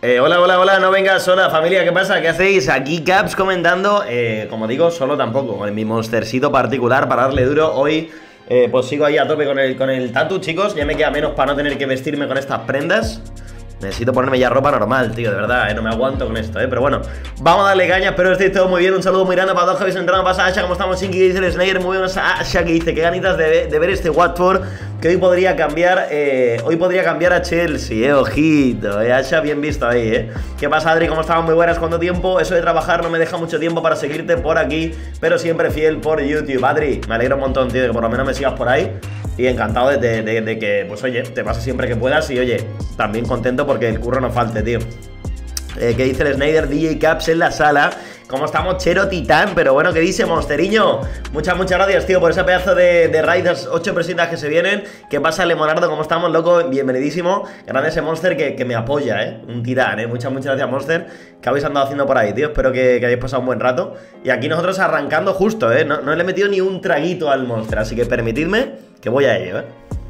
Hola, hola, hola, no vengas sola, familia, ¿qué pasa? ¿Qué hacéis? Aquí Caps comentando, como digo, solo tampoco, con mi monstercito particular para darle duro. Hoy, pues sigo ahí a tope con el tatu, chicos, ya me queda menos para no tener que vestirme con estas prendas. Necesito ponerme ya ropa normal, tío, de verdad, no me aguanto con esto, pero bueno, vamos a darle caña, espero que estéis todo muy bien. Un saludo muy grande para todos que habéis entrado. Pasa Asha, ¿cómo estamos? Sinky, que dice el Slayer, muy buenos. Asha, que dice, qué ganitas de ver este Watford, que hoy podría cambiar a Chelsea, ojito, Asha, bien visto ahí, ¿Qué pasa, Adri? ¿Cómo estamos? Muy buenas, ¿cuánto tiempo? Eso de trabajar no me deja mucho tiempo para seguirte por aquí, pero siempre fiel por YouTube. Adri, me alegro un montón, tío, de que por lo menos me sigas por ahí. Y encantado de que, pues oye, te pases siempre que puedas. Y oye, también contento porque el curro no falte, tío. ¿Qué dice el Snyder? DJ Caps en la sala. ¿Cómo estamos? Chero Titán. Pero bueno, ¿qué dice Monsteriño? Muchas gracias, tío, por ese pedazo de raiders, 8 presitas que se vienen. ¿Qué pasa, Lemonardo? ¿Cómo estamos, loco? Bienvenidísimo. Grande ese Monster que me apoya, Un tirán, Muchas gracias, Monster. ¿Qué habéis andado haciendo por ahí, tío? Espero que hayáis pasado un buen rato. Y aquí nosotros arrancando justo, No le he metido ni un traguito al Monster. Así que permitidme que voy a ello,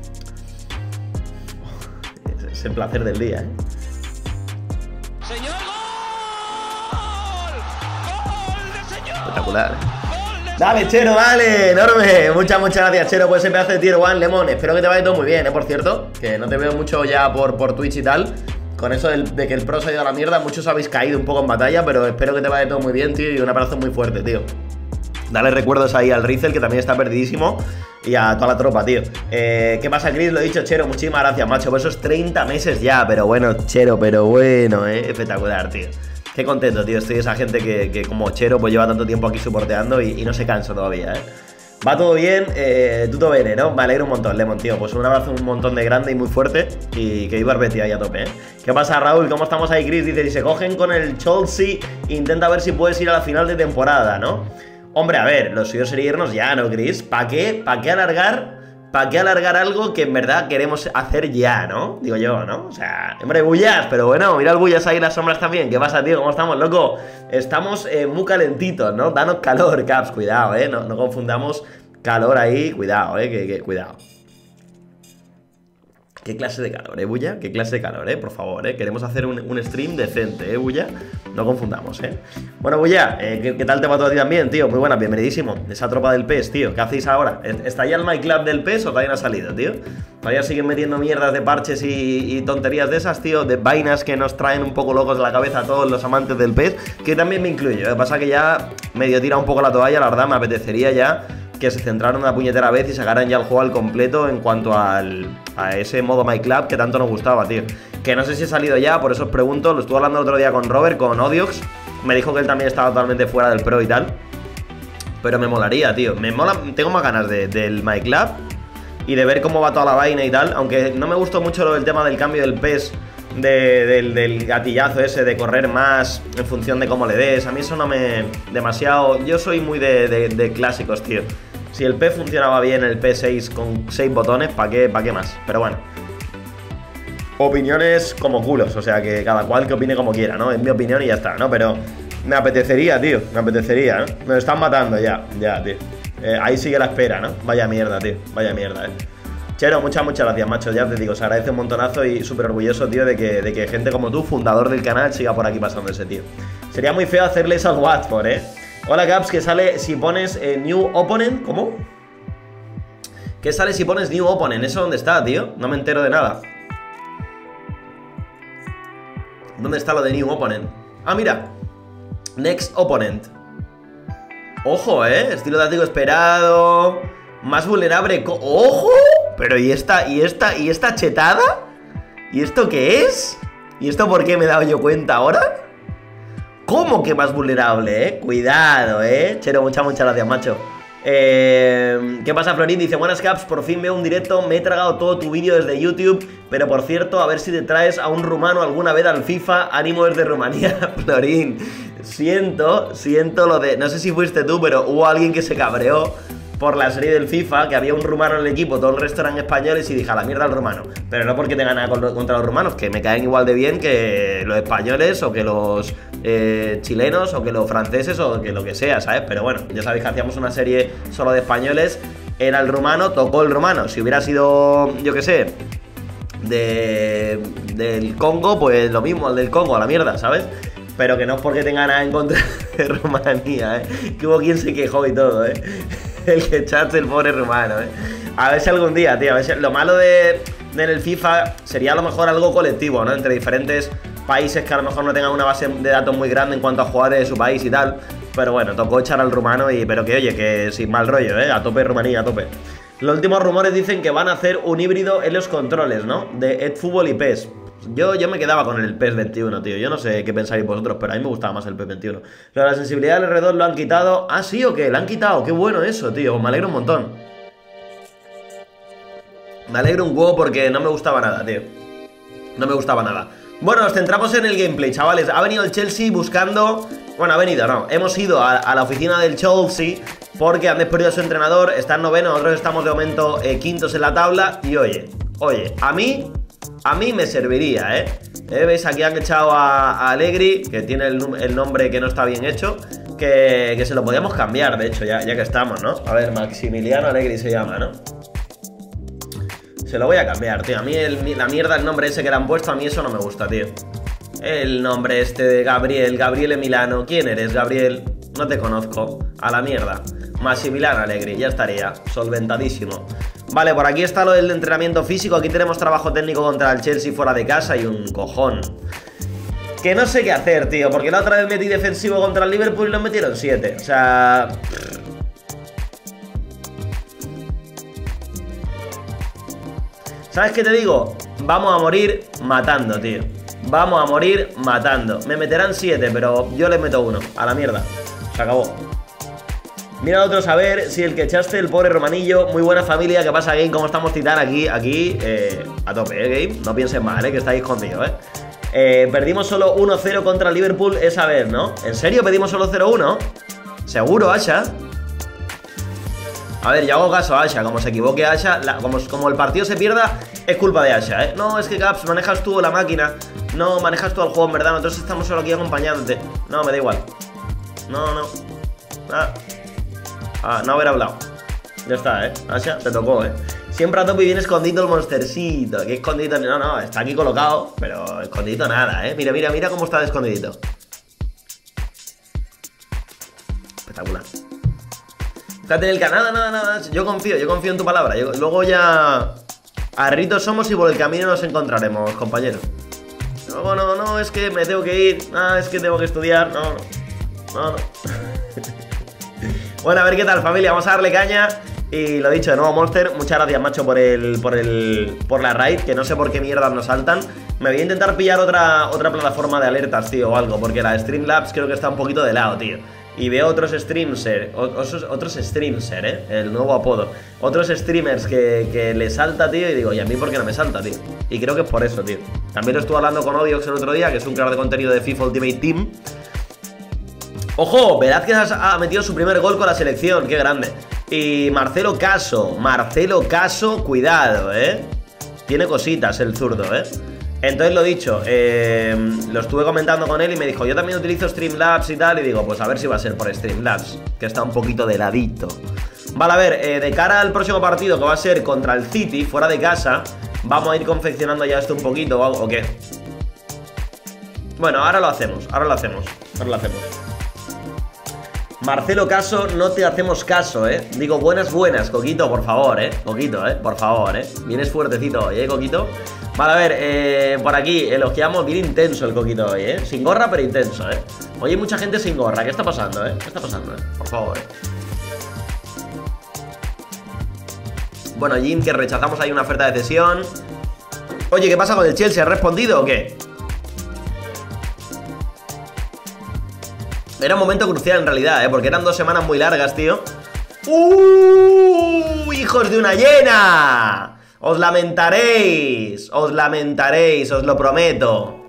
Es el placer del día, ¡Señor, gol! ¡Gol de señor! Espectacular, Dale, Chero, dale, enorme. Muchas gracias, Chero, por ese pedazo de tier 1, Lemon. Espero que te vaya todo muy bien, por cierto. Que no te veo mucho ya por Twitch y tal. Con eso de que el pro se ha ido a la mierda, muchos habéis caído un poco en batalla, pero espero que te vaya todo muy bien, tío. Y un abrazo muy fuerte, tío. Dale recuerdos ahí al Rizel, que también está perdidísimo. Y a toda la tropa, tío. ¿Qué pasa, Chris? Lo he dicho, Chero. Muchísimas gracias, macho. Por esos 30 meses ya. Pero bueno, Chero, espectacular, tío. Qué contento, tío. Estoy de esa gente que como Chero, pues lleva tanto tiempo aquí soporteando y no se cansa todavía, Va todo bien, tutto bene, ¿no? Me alegro un montón, Lemon, tío. Pues un abrazo un montón de grande y muy fuerte. Y que viva el Betis ahí a tope, ¿Qué pasa, Raúl? ¿Cómo estamos ahí, Chris? Dice, si se cogen con el Chelsea, intenta ver si puedes ir a la final de temporada, ¿no? Hombre, a ver, lo suyo sería irnos ya, ¿no, Chris? ¿Para qué alargar? ¿Para qué alargar algo que en verdad queremos hacer ya, ¿no? Digo yo, ¿no? O sea, hombre, bullas, pero bueno, mira el bullas ahí, las sombras también. ¿Qué pasa, tío? ¿Cómo estamos, loco? Estamos muy calentitos, ¿no? Danos calor, Caps, cuidado, no confundamos calor ahí, cuidado, cuidado. ¿Qué clase de calor, Bulla? ¿Qué clase de calor, por favor, Queremos hacer un stream decente, Bulla? No confundamos, Bueno, Bulla, ¿qué tal te va todo a ti también, tío? Muy buena, bienvenidísimo. Esa tropa del PES, tío. ¿Qué hacéis ahora? ¿Está ya el My Club del PES o todavía no ha salido, tío? ¿Todavía siguen metiendo mierdas de parches y tonterías de esas, tío? De vainas que nos traen un poco locos de la cabeza a todos los amantes del PES, que también me incluyo. Lo que pasa que ya medio tira un poco la toalla, la verdad, me apetecería ya que se centraran una puñetera vez y sacaran ya el juego al completo en cuanto a ese modo My Club que tanto nos gustaba, tío. Que no sé si ha salido ya, por eso os pregunto. Lo estuve hablando el otro día con Robert, con Odiox. Me dijo que él también estaba totalmente fuera del pro y tal. Pero me molaría, tío. Tengo más ganas del My Club y de ver cómo va toda la vaina y tal. Aunque no me gustó mucho lo del tema del cambio del PES, del gatillazo ese de correr más en función de cómo le des. A mí eso no me... demasiado... Yo soy muy de clásicos, tío. Si el P funcionaba bien, el P6 con 6 botones, ¿para qué más? Pero bueno, opiniones como culos, o sea que cada cual que opine como quiera, ¿no? Es mi opinión y ya está, ¿no? Pero me apetecería, tío, me apetecería, Me están matando ya, tío. Ahí sigue la espera, ¿no? Vaya mierda, tío, vaya mierda, Chero, muchas gracias, macho, ya te digo, se agradece un montonazo y súper orgulloso, tío, de que gente como tú, fundador del canal, siga por aquí pasándose, tío. Sería muy feo hacerle eso al Watford, Hola, Caps, que sale si pones New Opponent. ¿Cómo? ¿Qué sale si pones New Opponent? ¿Eso dónde está, tío? No me entero de nada. ¿Dónde está lo de New Opponent? Ah, mira. Next Opponent. Ojo, estilo táctico esperado. Más vulnerable. ¡Ojo! Pero ¿y esta chetada? ¿Y esto qué es? ¿Y esto por qué me he dado yo cuenta ahora? ¿Cómo que más vulnerable, Cuidado, Chero, muchas gracias, macho. ¿Qué pasa, Florín? Dice, buenas, Caps, por fin veo un directo. Me he tragado todo tu vídeo desde YouTube. Pero por cierto, a ver si te traes a un rumano alguna vez al FIFA. Ánimo desde Rumanía. Florín, siento lo de... No sé si fuiste tú, pero hubo alguien que se cabreó por la serie del FIFA, que había un rumano en el equipo, todo el resto eran españoles, y dije, a la mierda al rumano. Pero no porque tenga nada contra los rumanos, que me caen igual de bien que los españoles, o que los chilenos, o que los franceses, o que lo que sea, ¿sabes? Pero bueno, ya sabéis que hacíamos una serie solo de españoles, era el rumano, tocó el rumano. Si hubiera sido, yo qué sé, del Congo, pues lo mismo, al del Congo, a la mierda, ¿sabes? Pero que no es porque tenga nada en contra de Rumanía, ¿eh? Que hubo quien se quejó y todo, ¿eh? El que echaste el pobre rumano, ¿eh? A ver si algún día, tío, a ver si... Lo malo de en el FIFA sería a lo mejor algo colectivo, ¿no? Entre diferentes países que a lo mejor no tengan una base de datos muy grande en cuanto a jugadores de su país y tal. Pero bueno, tocó echar al rumano y... Pero que oye, que sin mal rollo, ¿eh? A tope Rumanía, a tope. Los últimos rumores dicen que van a hacer un híbrido en los controles, ¿no? De eFootball y PES. Yo me quedaba con el PES 21, tío. Yo no sé qué pensáis vosotros, pero a mí me gustaba más el PES 21. Pero la sensibilidad del R2 lo han quitado. ¿Ah, sí o qué? ¿Lo han quitado? Qué bueno eso, tío. Me alegro un montón. Me alegro un huevo porque no me gustaba nada, tío. No me gustaba nada. Bueno, nos centramos en el gameplay, chavales. Ha venido el Chelsea buscando... Bueno, ha venido, no. Hemos ido a la oficina del Chelsea porque han despedido a su entrenador. Está en noveno, nosotros estamos de momento quintos en la tabla. Y oye, a mí me serviría, ¿eh? ¿Veis? Aquí han echado a Allegri, que tiene el nombre que no está bien hecho. Que se lo podíamos cambiar, de hecho, ya que estamos, ¿no? A ver, Maximiliano Allegri se llama, ¿no? Se lo voy a cambiar, tío. A mí la mierda, el nombre ese que le han puesto, a mí eso no me gusta, tío. El nombre este de Gabriele Milano. ¿Quién eres, Gabriel? No te conozco. A la mierda. Maximiliano Allegri, ya estaría. Solventadísimo. Vale, por aquí está lo del entrenamiento físico. Aquí tenemos trabajo técnico contra el Chelsea fuera de casa y un cojón. Que no sé qué hacer, tío. Porque la otra vez metí defensivo contra el Liverpool y nos metieron 7. O sea... ¿Sabes qué te digo? Vamos a morir matando, tío. Vamos a morir matando. Me meterán 7, pero yo les meto 1. A la mierda. Se acabó. Mira a otros a ver si el que echaste, el pobre romanillo. Muy buena familia. ¿Qué pasa, Game? ¿Cómo estamos, Titán? Aquí, a tope, Game. No piensen mal, que estáis conmigo, perdimos solo 1-0 contra el Liverpool esa vez, ¿no? ¿En serio pedimos solo 0-1? ¿Seguro, Asha? A ver, yo hago caso a Asha. Como se equivoque Asha, como el partido se pierda, es culpa de Asha, ¿eh? No, es que Caps, manejas tú la máquina. No, manejas tú el juego, en verdad. Nosotros estamos solo aquí acompañándote. No, me da igual. No. No haber hablado. Ya está, Asha, te tocó, Siempre a tope y bien escondido el monstercito. ¿Qué escondido? No, está aquí colocado, pero escondido nada, Mira cómo está de escondidito. Espectacular. Fíjate en el canal, nada. Yo confío en tu palabra. Luego ya... Arritos somos y por el camino nos encontraremos, compañero. Luego no, es que me tengo que ir. Es que tengo que estudiar. No. Bueno, a ver qué tal, familia. Vamos a darle caña. Y lo dicho, de nuevo, Monster, muchas gracias, macho, por la raid, que no sé por qué mierdas nos saltan. Me voy a intentar pillar otra plataforma de alertas, tío, o algo, porque la Streamlabs creo que está un poquito de lado, tío. Y veo otros streamser, el nuevo apodo. Otros streamers que le salta, tío, y digo, ¿y a mí por qué no me salta, tío? Y creo que es por eso, tío. También lo estuve hablando con Odiox el otro día, que es un creador de contenido de FIFA Ultimate Team. ¡Ojo! Velázquez ha metido su primer gol con la selección, qué grande. Y Marcelo Caso, cuidado, Tiene cositas el zurdo, Entonces lo dicho, lo estuve comentando con él y me dijo, yo también utilizo Streamlabs y tal. Y digo, pues a ver si va a ser por Streamlabs, que está un poquito de ladito. Vale, a ver, de cara al próximo partido, que va a ser contra el City, fuera de casa, vamos a ir confeccionando ya esto un poquito, ¿o qué? Bueno, ahora lo hacemos. Marcelo Caso, no te hacemos caso, Digo, buenas, Coquito, por favor, Coquito, por favor, Vienes fuertecito hoy, Coquito. Vale, a ver, por aquí elogiamos bien intenso el Coquito hoy, Sin gorra, pero intenso, Hoy hay mucha gente sin gorra, ¿qué está pasando, ¿Qué está pasando, Por favor, Bueno, Jim, que rechazamos ahí una oferta de cesión. Oye, ¿qué pasa con el Chelsea? ¿Has respondido o qué? Era un momento crucial en realidad, porque eran 2 semanas muy largas, tío. ¡Hijos de una hiena! Os lamentaréis, os lo prometo.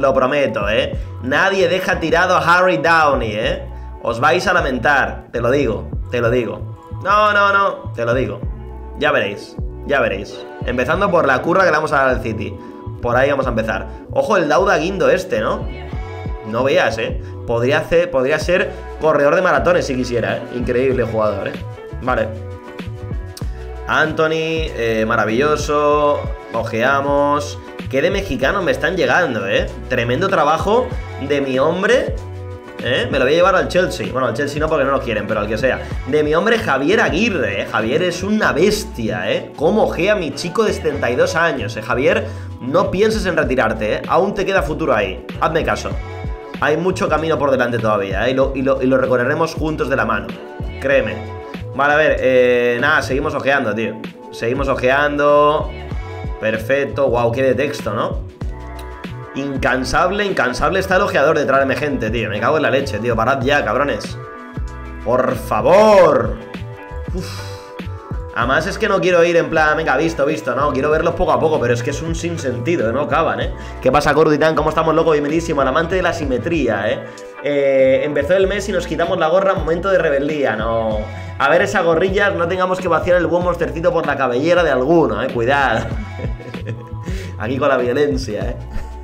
Nadie deja tirado a Harry Downey, Os vais a lamentar, te lo digo. No, te lo digo. Ya veréis. Empezando por la curra que le vamos a dar al City. Por ahí vamos a empezar. Ojo el Dauda Guindo ¿no? No veas, Podría ser corredor de maratones si quisiera, Increíble jugador, Vale. Anthony, maravilloso. Ojeamos. ¿Qué de mexicanos me están llegando, Tremendo trabajo de mi hombre. Me lo voy a llevar al Chelsea. Bueno, al Chelsea no porque no lo quieren, pero al que sea. De mi hombre Javier Aguirre, Javier es una bestia, Cómo ojea a mi chico de 72 años, Javier, no pienses en retirarte, Aún te queda futuro ahí. Hazme caso. Hay mucho camino por delante todavía, y lo recorreremos juntos de la mano. Créeme. Vale, a ver, nada, seguimos ojeando, tío. Seguimos ojeando. Perfecto. Wow, qué de texto, ¿no? Incansable está el ojeador de traerme gente, tío. Me cago en la leche, tío. Parad ya, cabrones. Por favor. Uf. Además es que no quiero ir en plan, venga, visto, no. Quiero verlos poco a poco, pero es que es un sinsentido, no acaban, ¿Qué pasa, Corditán? ¿Cómo estamos, loco? Bienvenidísimo al amante de la simetría, Empezó el mes y nos quitamos la gorra. Momento de rebeldía, no. A ver esa gorrilla, no tengamos que vaciar el buen monstercito por la cabellera de alguno, Cuidado. Aquí con la violencia,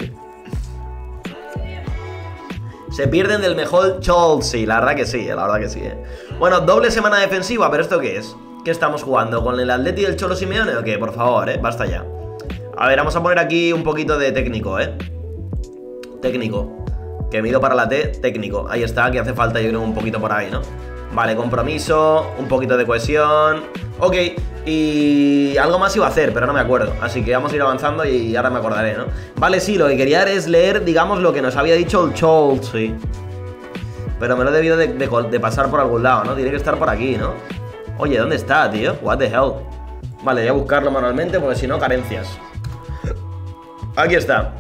Se pierden del mejor Chelsea. La verdad que sí, Bueno, doble semana defensiva, pero ¿esto qué es? ¿Qué estamos jugando? ¿Con el Atleti y el Cholo Simeone o qué? Por favor, basta ya. A ver, vamos a poner aquí un poquito de técnico, Técnico. Que mido para la T, técnico. Ahí está, que hace falta yo creo un poquito por ahí, ¿no? Vale, compromiso, un poquito de cohesión. Ok, y algo más iba a hacer, pero no me acuerdo. Así que vamos a ir avanzando y ahora me acordaré, ¿no? Vale, sí, lo que quería es leer, digamos, lo que nos había dicho el Chelsea. Pero me lo he debido de pasar por algún lado, ¿no? Tiene que estar por aquí, ¿no? Oye, ¿dónde está, tío? What the hell. Vale, voy a buscarlo manualmente porque si no, carencias. Aquí está.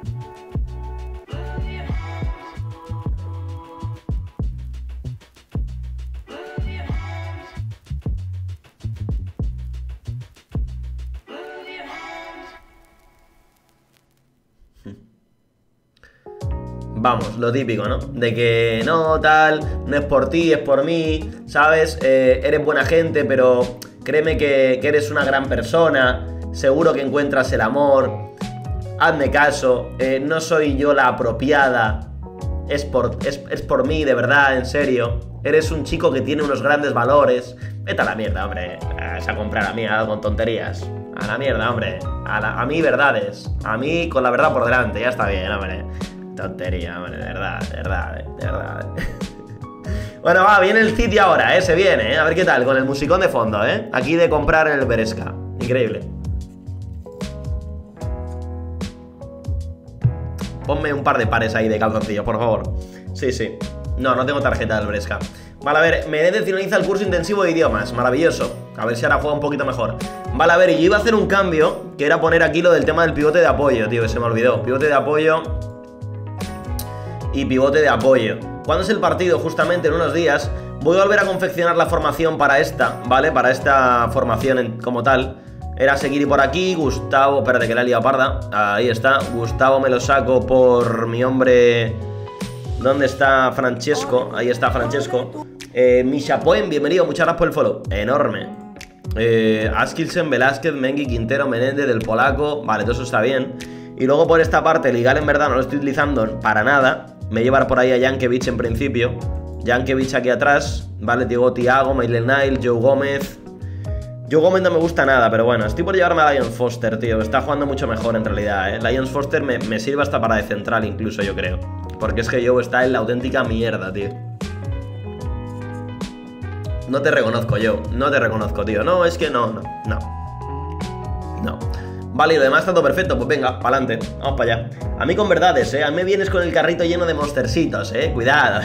Vamos, lo típico, ¿no? De que no, tal, no es por ti, es por mí, ¿sabes? Eres buena gente, pero créeme que eres una gran persona, seguro que encuentras el amor, hazme caso, no soy yo la apropiada, es por mí, de verdad, en serio, eres un chico que tiene unos grandes valores, vete a la mierda, hombre, vas a comprar a mí con tonterías, a la mierda, hombre, a mí verdades, a mí con la verdad por delante, ya está bien, hombre. Tontería, hombre, de verdad. Bueno, va, viene el City ahora, se viene, a ver qué tal, con el musicón de fondo, aquí de comprar en el Bereshka, increíble. Ponme un par de pares ahí de calzoncillos, por favor. Sí, no tengo tarjeta del Bereshka. Vale, a ver, Menezes finaliza el curso intensivo de idiomas, maravilloso. A ver si ahora juega un poquito mejor. Vale, a ver, y yo iba a hacer un cambio, que era poner aquí lo del tema del pivote de apoyo, tío, que se me olvidó. Pivote de apoyo y pivote de apoyo. ¿Cuándo es el partido? Justamente en unos días. Voy a volver a confeccionar la formación para esta, ¿vale? Para esta formación como tal. Era seguir por aquí, Gustavo... Espérate que la he liado parda. Ahí está, Gustavo me lo saco por mi hombre... ¿Dónde está Francesco? Ahí está Francesco. Misha Poen, bienvenido, muchas gracias por el follow. Enorme. Askilsen, Velázquez, Mengi, Quintero, Menéndez, del polaco. Vale, todo eso está bien. Y luego por esta parte, Ligal en verdad no lo estoy utilizando para nada. Me llevar por ahí a Jankovic en principio. Jankovic aquí atrás. Vale, digo Thiago, Maitland Niles, Joe Gómez. Joe Gómez no me gusta nada, pero bueno, estoy por llevarme a Lions Foster, tío. Está jugando mucho mejor en realidad, Lions Foster me sirve hasta para de central incluso, yo creo. Porque es que Joe está en la auténtica mierda, tío. No te reconozco, Joe. No te reconozco, tío. No, es que no. Vale, y lo demás está todo perfecto, pues venga, pa'lante, vamos para allá. A mí con verdades, a mí me vienes con el carrito lleno de monstercitos, cuidado.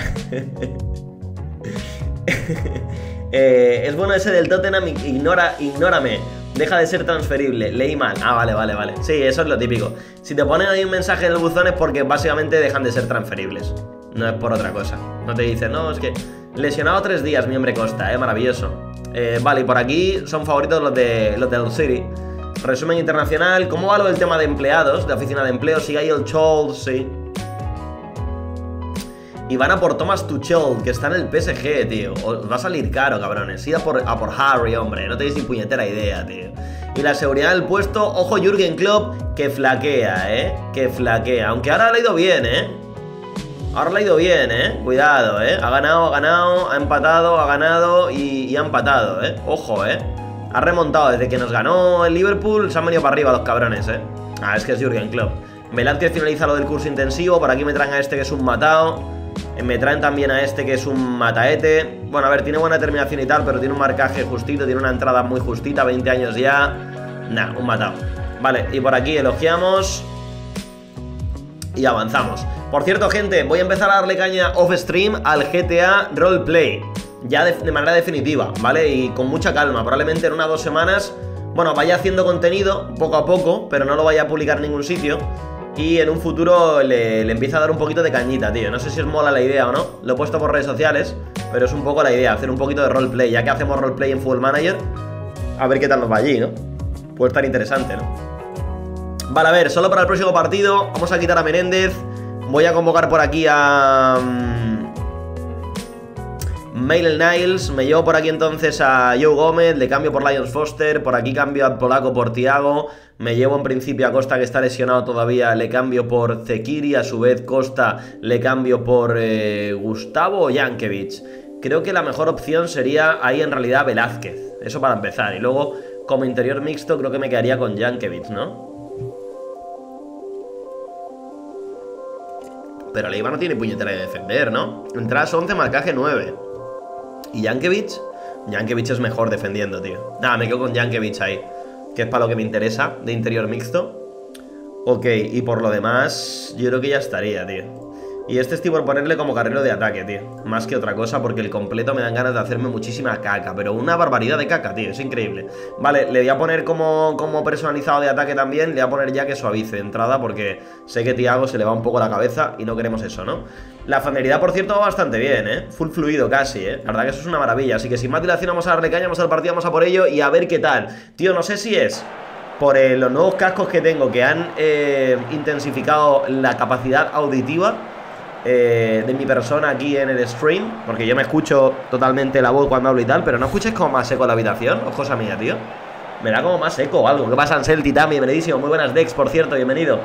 Es bueno ese del Tottenham, ignórame, deja de ser transferible, leí mal. Ah, vale. Sí, eso es lo típico. Si te ponen ahí un mensaje en el buzón es porque básicamente dejan de ser transferibles. No es por otra cosa. No te dicen, no, es que lesionado 3 días, mi hombre Costa, maravilloso. Vale, y por aquí son favoritos los del City. Resumen internacional. ¿Cómo va lo del tema de empleados? De oficina de empleo. Sigue ahí el Chelsea. Y van a por Thomas Tuchel, que está en el PSG, tío. Os va a salir caro, cabrones. Id a por Harry, hombre. No tenéis ni puñetera idea, tío. Y la seguridad del puesto. Ojo, Jürgen Klopp, que flaquea, Que flaquea. Aunque ahora le ha ido bien, Ahora le ha ido bien, Cuidado, Ha ganado, ha empatado, ha ganado y ha empatado, Ojo, Ha remontado, desde que nos ganó el Liverpool se han venido para arriba los cabrones, Ah, es que es Jürgen Klopp. Velázquez finaliza lo del curso intensivo. Por aquí me traen a este que es un matado. Me traen también a este que es un mataete. Bueno, a ver, tiene buena terminación y tal, pero tiene un marcaje justito, tiene una entrada muy justita, 20 años ya. Nah, un matado. Vale, y por aquí elogiamos y avanzamos. Por cierto, gente, voy a empezar a darle caña off-stream al GTA Roleplay. Ya de manera definitiva, ¿vale? Y con mucha calma, probablemente en 1 o 2 semanas. Bueno, vaya haciendo contenido poco a poco, pero no lo vaya a publicar en ningún sitio. Y en un futuro le empieza a dar un poquito de cañita, tío. No sé si os mola la idea o no. Lo he puesto por redes sociales, pero es un poco la idea, hacer un poquito de roleplay. Ya que hacemos roleplay en Football Manager, a ver qué tal nos va allí, ¿no? Puede estar interesante, ¿no? Vale, a ver, solo para el próximo partido vamos a quitar a Menéndez. Voy a convocar por aquí a... Mail Niles, me llevo por aquí entonces a Joe Gómez, le cambio por Lions Foster, por aquí cambio a Polaco por Thiago, me llevo en principio a Costa que está lesionado todavía, le cambio por Zekiri, a su vez Costa le cambio por Gustavo o Jankovic. Creo que la mejor opción sería ahí en realidad Velázquez, eso para empezar, y luego como interior mixto creo que me quedaría con Jankovic, ¿no? Pero Leiva no tiene puñetera de defender, ¿no? Entradas 11, marcaje 9. ¿Y Jankovic? Jankovic es mejor defendiendo, tío. Nada, me quedo con Jankovic ahí, que es para lo que me interesa, de interior mixto. Ok, y por lo demás, yo creo que ya estaría, tío. Y este estoy por ponerle como carrero de ataque, tío. Más que otra cosa, porque el completo me dan ganas de hacerme muchísima caca. Pero una barbaridad de caca, tío, es increíble. Vale, le voy a poner como personalizado de ataque también. Le voy a poner ya que suavice de entrada, porque sé que Thiago se le va un poco la cabeza y no queremos eso, ¿no? La familiaridad, por cierto, va bastante bien, full fluido casi, La verdad que eso es una maravilla. Así que sin más dilación vamos a darle caña, vamos al partido, vamos a por ello y a ver qué tal. Tío, no sé si es por los nuevos cascos que tengo, que han intensificado la capacidad auditiva de mi persona aquí en el stream, porque yo me escucho totalmente la voz cuando hablo y tal, pero no escuches como más eco la habitación, o es cosa mía, tío. Me da como más eco o algo. ¿Qué pasa, Ansel, Titán? Bienvenidísimo, muy buenas Dex, por cierto, bienvenido.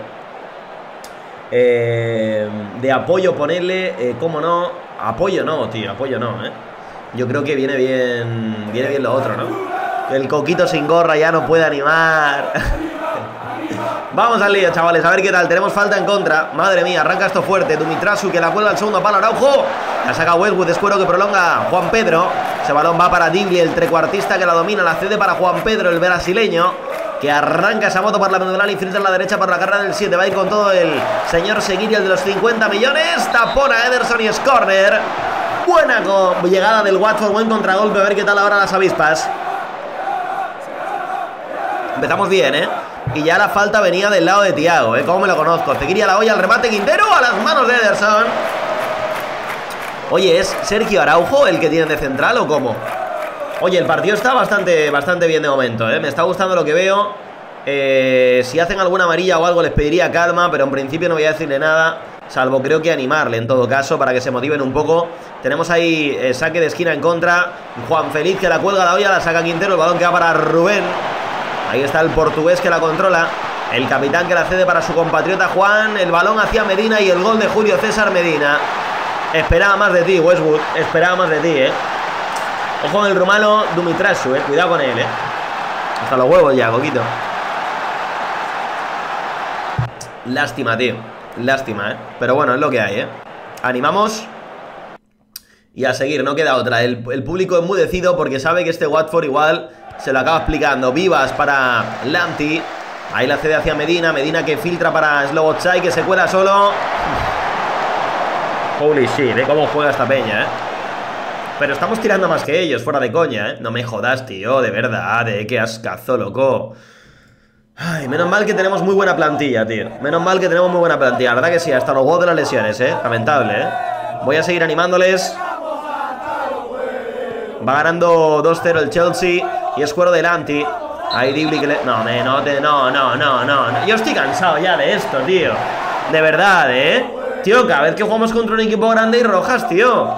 De apoyo ponerle, ¿cómo no? Apoyo no, tío, apoyo no, Yo creo que viene bien lo otro, ¿no? El coquito sin gorra ya no puede animar. Vamos al lío, chavales, a ver qué tal. Tenemos falta en contra. Madre mía, arranca esto fuerte. Dumitrasu que la cuelga al segundo palo. Araujo. La saca Westwood, Escuero que prolonga Juan Pedro. Ese balón va para Digli, el trecuartista que la domina. La cede para Juan Pedro, el brasileño, que arranca esa moto por la medular y filtra a la derecha para la carrera del 7. Va a ir con todo el señor Seguiri, el de los 50 millones. Tapona Ederson y es córner. Buena llegada del Watford, buen contragolpe. A ver qué tal ahora las avispas. Empezamos bien, Y ya la falta venía del lado de Thiago, Como me lo conozco. Seguiría la olla, al remate Quintero, a las manos de Ederson. Oye, ¿es Sergio Araujo el que tienen de central o cómo? Oye, el partido está bastante bien de momento, Me está gustando lo que veo. Si hacen alguna amarilla o algo les pediría calma, pero en principio no voy a decirle nada, salvo creo que animarle en todo caso, para que se motiven un poco. Tenemos ahí saque de esquina en contra. Juan Feliz que la cuelga la olla, la saca Quintero, el balón que va para Rubén. Ahí está el portugués que la controla. El capitán que la cede para su compatriota Juan. El balón hacia Medina y el gol de Julio César Medina. Esperaba más de ti, Westwood. Esperaba más de ti, Ojo con el rumano Dumitrasu, Cuidado con él, Hasta los huevos ya, Coquito. Lástima, tío. Lástima, Pero bueno, es lo que hay, Animamos. Y a seguir, no queda otra. El público enmudecido porque sabe que este Watford igual se lo acaba explicando. Vivas para Lamptey. Ahí la cede hacia Medina. Medina que filtra para Slobotsai, que se cuela solo. Holy shit, cómo juega esta peña, Pero estamos tirando más que ellos, fuera de coña, No me jodas, tío, de verdad, qué ascazo, loco. Ay, menos mal que tenemos muy buena plantilla, tío. Menos mal que tenemos muy buena plantilla. La verdad que sí, hasta los huevos de las lesiones, Lamentable, Voy a seguir animándoles. Va ganando 2-0 el Chelsea. Y es cuero delante. Ahí Digli que le... No. Yo estoy cansado ya de esto, tío. De verdad, Tío, cada vez que jugamos contra un equipo grande y rojas, tío.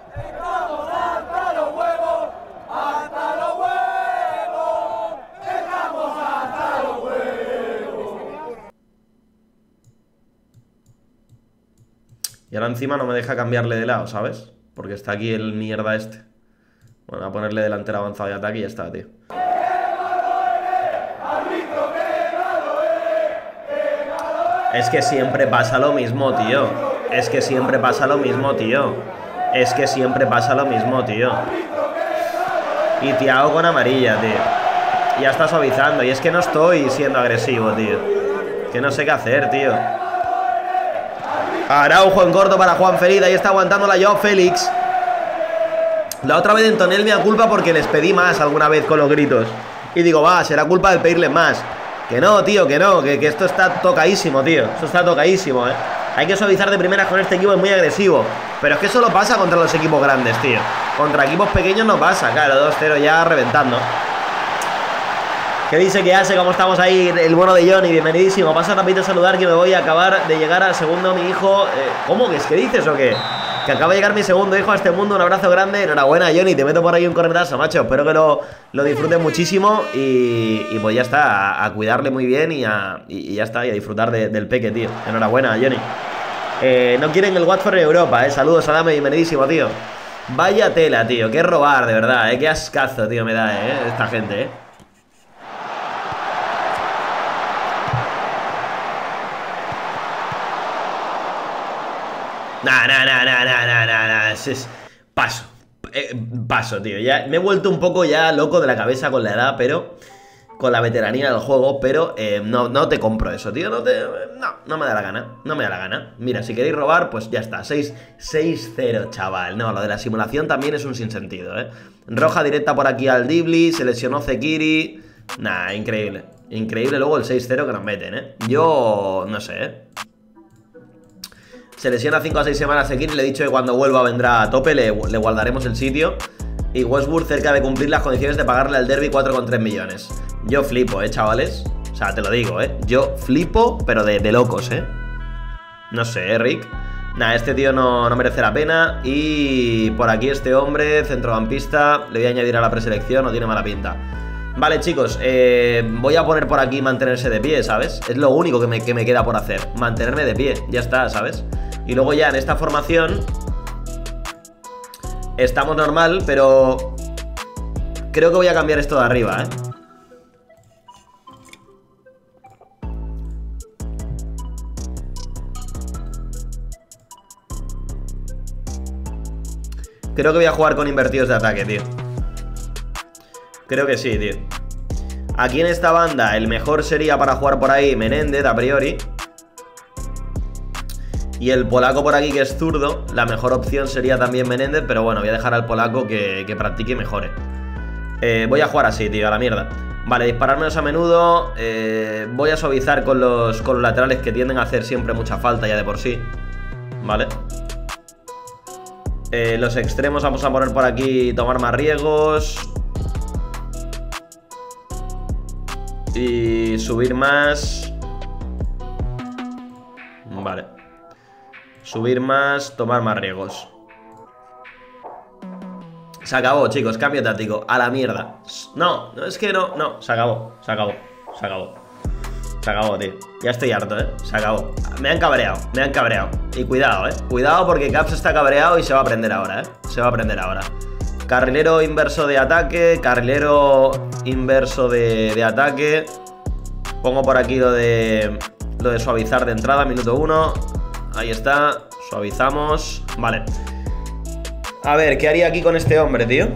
Y ahora encima no me deja cambiarle de lado, ¿sabes? Porque está aquí el mierda este. Bueno, a ponerle delantero avanzado de ataque y ya está, tío. Es que siempre pasa lo mismo, tío. Es que siempre pasa lo mismo, tío. Es que siempre pasa lo mismo, tío. Y Thiago con amarilla, tío. Ya está suavizando. Y es que no estoy siendo agresivo, tío. Que no sé qué hacer, tío. Araujo en corto para Juan Feliz. Ahí está aguantando la Joao Félix. La otra vez entoné el mea culpa porque les pedí más alguna vez con los gritos. Y digo, va, será culpa de pedirles más. Que no, tío, que no, que esto está tocadísimo, tío. Esto está tocadísimo, Hay que suavizar de primeras con este equipo, es muy agresivo. Pero es que solo pasa contra los equipos grandes, tío. Contra equipos pequeños no pasa, claro, 2-0 ya reventando. ¿Qué dice que hace? ¿Cómo estamos ahí? El bueno de Johnny, bienvenidísimo. Pasa rapidito a saludar que me voy a acabar de llegar al segundo mi hijo. ¿Cómo? ¿Qué dices o qué? Que acaba de llegar mi segundo hijo a este mundo. Un abrazo grande. Enhorabuena, Johnny. Te meto por ahí un cornetazo, macho. Espero que lo disfruten muchísimo. Y pues ya está. A cuidarle muy bien y ya está. Y a disfrutar del peque, tío. Enhorabuena, Johnny. No quieren el Watford en Europa, Saludos, Adame. Bienvenidísimo, tío. Vaya tela, tío. Qué robar, de verdad, Qué ascazo, tío, me da, esta gente, Nah. Paso, tío. Ya me he vuelto un poco ya loco de la cabeza con la edad, pero con la veteranía del juego, pero no te compro eso, tío. No me da la gana. No me da la gana. Mira, si queréis robar, pues ya está. 6-0, chaval. No, lo de la simulación también es un sinsentido, Roja directa por aquí al Dibli. Se lesionó Zekiri. Nah, increíble. Increíble luego el 6-0 que nos meten, Yo no sé, Se lesiona 5 a 6 semanas Zekiri. Le he dicho que cuando vuelva vendrá a tope. Le guardaremos el sitio. Y Westbrook cerca de cumplir las condiciones de pagarle al Derby 4,3 millones. Yo flipo, chavales. O sea, te lo digo, Yo flipo, pero de locos, No sé, Rick. Nah, este tío no merece la pena. Y por aquí este hombre, centrocampista, le voy a añadir a la preselección, no tiene mala pinta. Vale, chicos, voy a poner por aquí mantenerse de pie, ¿sabes? Es lo único que me queda por hacer. Mantenerme de pie, ya está, ¿sabes? Y luego ya en esta formación estamos normal, pero creo que voy a cambiar esto de arriba, Creo que voy a jugar con invertidos de ataque, tío. Creo que sí, tío. Aquí en esta banda el mejor sería para jugar por ahí Menéndez, a priori. Y el polaco por aquí, que es zurdo, la mejor opción sería también Menéndez. Pero bueno, voy a dejar al polaco que practique y mejore. Voy a jugar así, tío, a la mierda. Vale, disparar menos a menudo. Voy a suavizar con los laterales, que tienden a hacer siempre mucha falta ya de por sí. Vale. Los extremos vamos a poner por aquí, tomar más riesgos. Y subir más. Vale. Subir más, tomar más riesgos. Se acabó, chicos, cambio táctico. A la mierda. No, es que no, se acabó. Se acabó, tío. Ya estoy harto, se acabó. Me han cabreado. Y cuidado, cuidado porque Caps está cabreado y se va a aprender ahora, Se va a aprender ahora. Carrilero inverso de ataque. Carrilero inverso de ataque. Pongo por aquí lo de suavizar de entrada, minuto 1. Ahí está, suavizamos. Vale. A ver, ¿qué haría aquí con este hombre, tío?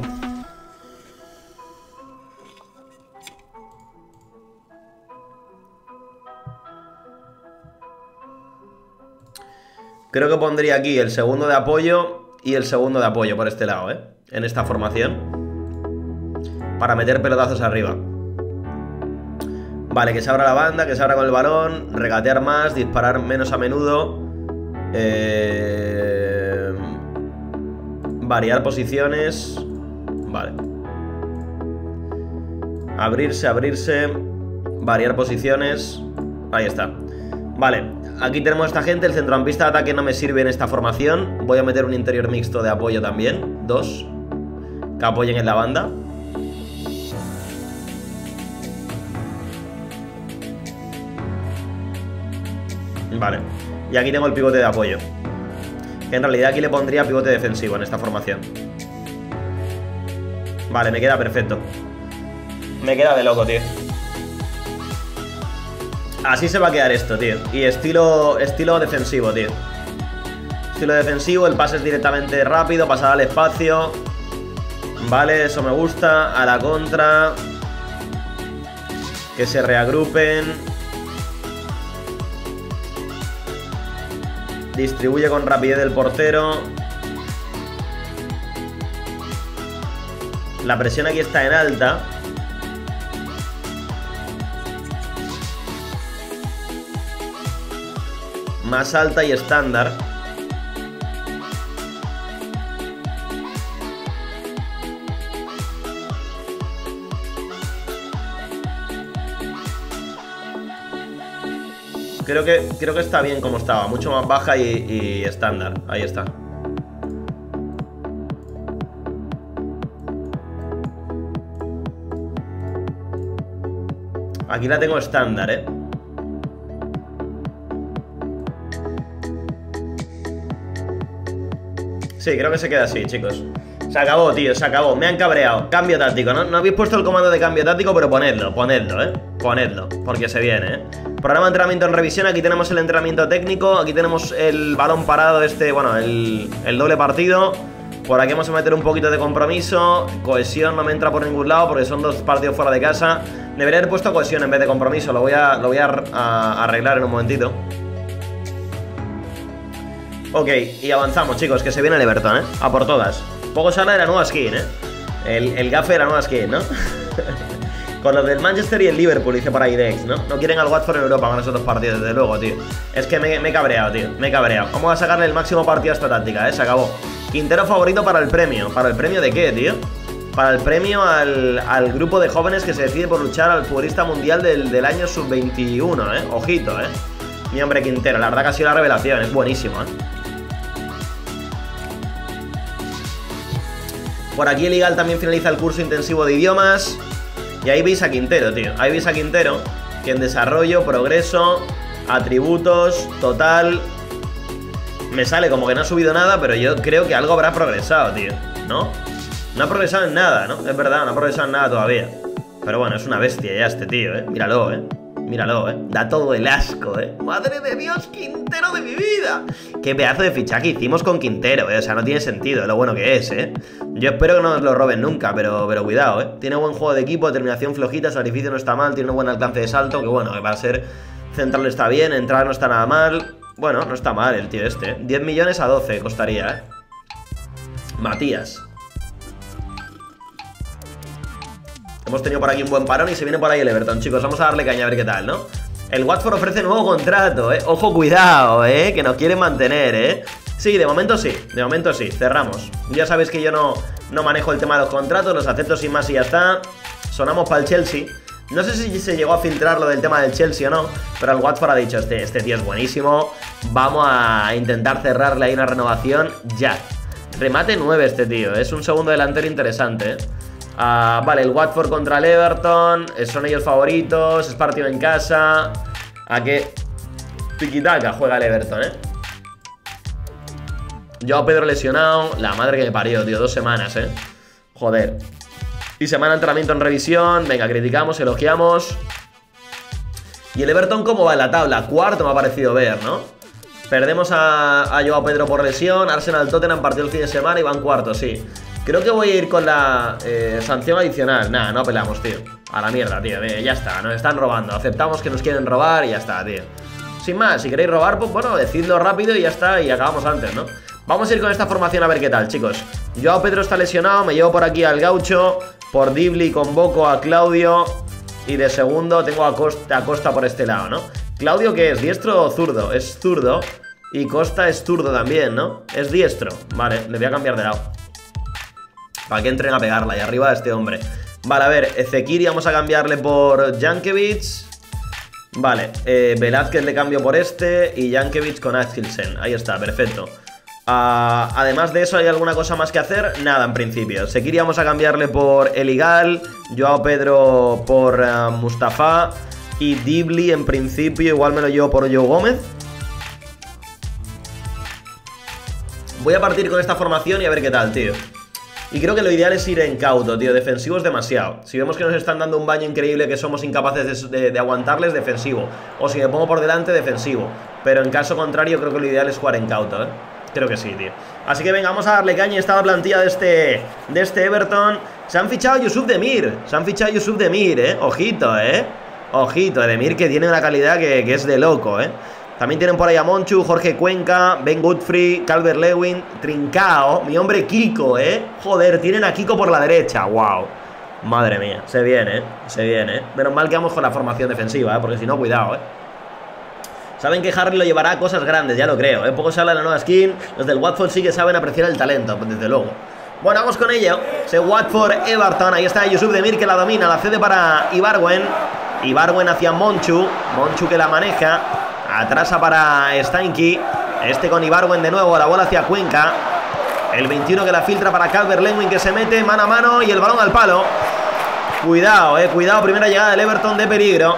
Creo que pondría aquí el segundo de apoyo y el segundo de apoyo por este lado, en esta formación. Para meter pelotazos arriba. Vale, que se abra la banda, que se abra con el balón. Regatear más, disparar menos a menudo. Variar posiciones. Vale. Abrirse. Variar posiciones. Ahí está. Vale, aquí tenemos a esta gente. El centrocampista de ataque no me sirve en esta formación. Voy a meter un interior mixto de apoyo también. 2 que apoyen en la banda. Vale, y aquí tengo el pivote de apoyo. En realidad aquí le pondría pivote defensivo en esta formación. Vale, me queda perfecto. Me queda de loco, tío. Así se va a quedar esto, tío. Y estilo defensivo, tío. Estilo defensivo, el pase es directamente rápido, pasar al espacio. Vale, eso me gusta. A la contra. Que se reagrupen. Distribuye con rapidez el portero. La presión aquí está en alta. Más alta y estándar. Creo que está bien como estaba. Mucho más baja y estándar. Ahí está. Aquí la tengo estándar, ¿eh? Sí, creo que se queda así, chicos. Se acabó, tío, se acabó. Me han cabreado. Cambio táctico, ¿no? No habéis puesto el comando de cambio táctico, pero ponedlo, ¿eh? Ponedlo, porque se viene, ¿eh? Programa de entrenamiento en revisión. Aquí tenemos el entrenamiento técnico. Aquí tenemos el balón parado bueno, el doble partido. Por aquí vamos a meter un poquito de compromiso. Cohesión no me entra por ningún lado porque son 2 partidos fuera de casa. Debería haber puesto cohesión en vez de compromiso. Lo voy a arreglar en un momentito. Ok, y avanzamos, chicos, que se viene el Everton, ¿eh? A por todas. Poco se habla de la nueva skin, ¿eh? El gafe de la nueva skin, ¿no? Con los del Manchester y el Liverpool, dice por ahí Dex, ¿no? No quieren al Watford en Europa con esos 2 partidos, desde luego, tío. Es que me he cabreado, tío. Me he cabreado. Vamos a sacarle el máximo partido a esta táctica, ¿eh? Se acabó. Quintero favorito para el premio. ¿Para el premio de qué, tío? Para el premio al grupo de jóvenes que se decide por luchar al futbolista mundial del año sub-21, ¿eh? Ojito, ¿eh? Mi hombre Quintero, la verdad que ha sido la revelación. Es buenísimo, ¿eh? Por aquí el Igal también finaliza el curso intensivo de idiomas. Y ahí veis a Quintero, tío. Ahí veis a Quintero, que en desarrollo, progreso, atributos, total... Me sale como que no ha subido nada, pero yo creo que algo habrá progresado, tío, ¿no? No ha progresado en nada, ¿no? Es verdad, no ha progresado en nada todavía. Pero bueno, es una bestia ya este tío, ¿eh? Míralo, ¿eh? Míralo, ¿eh? Da todo el asco, ¿eh? ¡Madre de Dios, Quintero de mi vida! Qué pedazo de fichaje hicimos con Quintero, ¿eh? O sea, no tiene sentido lo bueno que es, ¿eh? Yo espero que no nos lo roben nunca, pero cuidado, ¿eh? Tiene buen juego de equipo, determinación flojita, sacrificio no está mal, tiene un buen alcance de salto, que bueno, que para ser central está bien, entrar no está nada mal. Bueno, no está mal el tío este, ¿eh? 10 millones a 12 costaría, ¿eh? Matías. Hemos tenido por aquí un buen parón y se viene por ahí el Everton, chicos. Vamos a darle caña a ver qué tal, ¿no? El Watford ofrece nuevo contrato, ¿eh? Ojo, cuidado, ¿eh? Que nos quieren mantener, ¿eh? Sí, de momento sí, cerramos. Ya sabéis que yo no manejo el tema de los contratos, los acepto sin más y ya está. Sonamos para el Chelsea. No sé si se llegó a filtrar lo del tema del Chelsea o no, pero el Watford ha dicho, este tío es buenísimo, vamos a intentar cerrarle ahí una renovación ya. Remate 9 este tío, es un segundo delantero interesante, ¿eh? Vale, el Watford contra el Everton, son ellos favoritos, es partido en casa. ¿A qué tiki-taka juega el Everton, eh? Joao Pedro lesionado, la madre que me parió, tío, 2 semanas, joder. Y semana de entrenamiento en revisión. Venga, criticamos, elogiamos. ¿Y el Everton cómo va en la tabla? Cuarto me ha parecido ver, ¿no? Perdemos a Joao Pedro por lesión. Arsenal Tottenham partió el fin de semana y van cuarto, sí. Creo que voy a ir con la sanción adicional. Nah, no apelamos, tío. A la mierda, tío. Ya está, nos están robando. Aceptamos que nos quieren robar y ya está, tío. Sin más, si queréis robar, pues bueno, decidlo rápido y ya está. Y acabamos antes, ¿no? Vamos a ir con esta formación a ver qué tal, chicos. Joao Pedro está lesionado. Me llevo por aquí al Gaucho. Por Dibli convoco a Claudio. Y de segundo tengo a Costa por este lado, ¿no? Claudio, ¿qué es? ¿Diestro o zurdo? Es zurdo. Y Costa es zurdo también, ¿no? Es diestro. Vale, le voy a cambiar de lado para que entren a pegarla. Y arriba a este hombre. Vale, a ver, Ezekiri vamos a cambiarle por Jankovic. Vale, Velázquez le cambio por este. Y Jankovic con Atkinson. Ahí está, perfecto. Además de eso, ¿hay alguna cosa más que hacer? Nada, en principio. Ezekiri vamos a cambiarle por Eligal. Joao Pedro por Mustafa. Y Dibli, en principio, igual me lo llevo por Joe Gómez. Voy a partir con esta formación y a ver qué tal, tío. Y creo que lo ideal es ir en cauto, tío. Defensivo es demasiado. Si vemos que nos están dando un baño increíble que somos incapaces de aguantarles, defensivo. O si me pongo por delante, defensivo. Pero en caso contrario, creo que lo ideal es jugar en cauto, Creo que sí, tío. Así que venga, vamos a darle caña. Está la plantilla de este Everton. Se han fichado a Yusuf Demir. Ojito, Ojito, Demir, que tiene una calidad que es de loco, También tienen por ahí a Monchu, Jorge Cuenca, Ben Godfrey, Calvert-Lewin, Trincao, mi hombre Kiko, Joder, tienen a Kiko por la derecha, wow. Madre mía, se viene. Menos mal que vamos con la formación defensiva, porque si no, cuidado, Saben que Harry lo llevará a cosas grandes, ya lo creo, Poco se habla de la nueva skin. Los del Watford sí que saben apreciar el talento, desde luego. Bueno, vamos con ello. Ese Watford Everton, ahí está Yusuf Demir que la domina, la cede para Ibarwen. Ibarwen hacia Monchu que la maneja. Atrasa para Steinke. Con Ibarwen de nuevo, la bola hacia Cuenca. El 21 que la filtra para Calvert-Lewin que se mete mano a mano y el balón al palo. Cuidado, cuidado, primera llegada del Everton de peligro.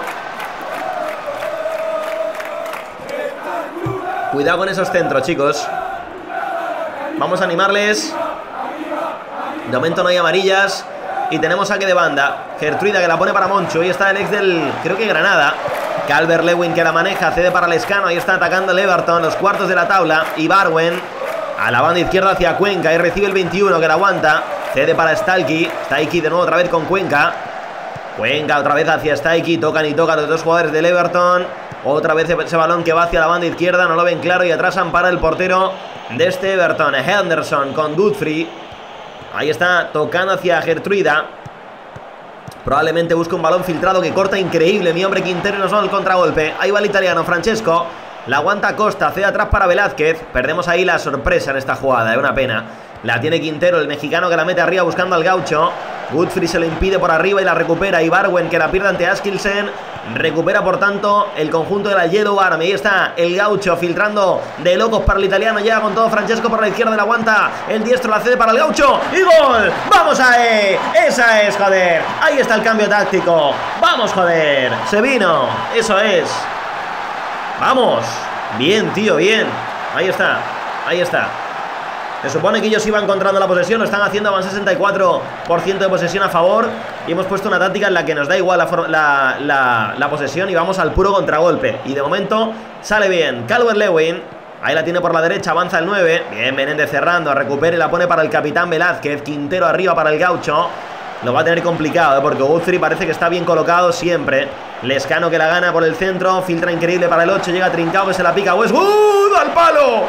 Cuidado con esos centros, chicos. Vamos a animarles. De momento no hay amarillas. Y tenemos saque de banda. Gertruida que la pone para Monchu. Ahí está el ex del, creo que Granada. Calvert-Lewin que la maneja, cede para Lescano. Ahí está atacando el Everton, los cuartos de la tabla. Ibarwen a la banda izquierda hacia Cuenca. Y recibe el 21 que la aguanta. Cede para Stalky. Stalky de nuevo otra vez con Cuenca. Cuenca otra vez hacia Stalky. Tocan y tocan los dos jugadores del Everton. Otra vez ese balón que va hacia la banda izquierda. No lo ven claro y atrasan para el portero de este Everton. Henderson con Godfrey. Ahí está tocando hacia Gertruida. Probablemente busca un balón filtrado que corta increíble. Mi hombre Quintero y nos va al contragolpe. Ahí va el italiano Francesco. La aguanta Costa, cede atrás para Velázquez. Perdemos ahí la sorpresa en esta jugada, es una pena. La tiene Quintero, el mexicano que la mete arriba buscando al gaucho. Godfrey se lo impide por arriba y la recupera. Ibarwen que la pierde ante Askilsen. Recupera por tanto el conjunto de la Yellow Army. Ahí está el gaucho filtrando de locos para el italiano. Llega con todo Francesco por la izquierda, la aguanta el diestro, la cede para el gaucho. ¡Y gol! ¡Vamos ahí! ¡Esa es, joder! Ahí está el cambio táctico. ¡Vamos, joder! Se vino. Eso es. ¡Vamos! Bien, tío, bien. Ahí está. Ahí está. Se supone que ellos iban encontrando la posesión. Lo están haciendo, van 64% de posesión a favor. Y hemos puesto una táctica en la que nos da igual la posesión y vamos al puro contragolpe. Y de momento sale bien. Calvert-Lewin, ahí la tiene por la derecha, avanza el 9. Bien, Menéndez cerrando, recupera y la pone para el capitán Velázquez. Quintero arriba para el gaucho. Lo va a tener complicado, porque Godfrey parece que está bien colocado siempre. Lescano que la gana por el centro. Filtra increíble para el 8. Llega Trincao que se la pica. ¡West! ¡Al palo!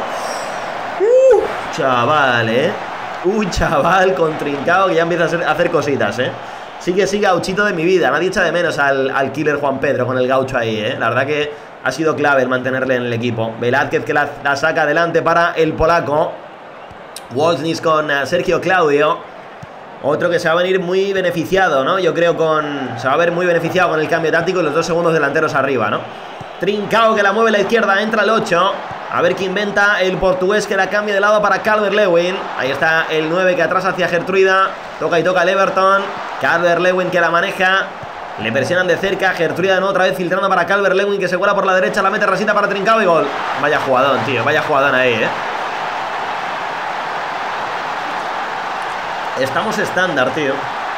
Chaval, chaval con Trincao que ya empieza a hacer cositas, Sí, gauchito de mi vida. Nadie echa de menos al killer Juan Pedro con el gaucho ahí, La verdad que ha sido clave el mantenerle en el equipo. Velázquez que la saca adelante para el polaco. Wolsnis con Sergio Claudio. Otro que se va a venir muy beneficiado, ¿no? Yo creo se va a ver muy beneficiado con el cambio táctico y los dos segundos delanteros arriba, ¿no? Trincao que la mueve a la izquierda, entra el 8. A ver qué inventa el portugués que la cambia de lado para Calvert-Lewin. Ahí está el 9 que atrasa hacia Gertruida. Toca y toca el Everton. Calvert-Lewin que la maneja. Le presionan de cerca. Gertruida no, otra vez filtrando para Calvert-Lewin que se cuela por la derecha. La mete rasita para Trincao y gol. Vaya jugadón, tío. Vaya jugadón ahí, Estamos estándar, tío.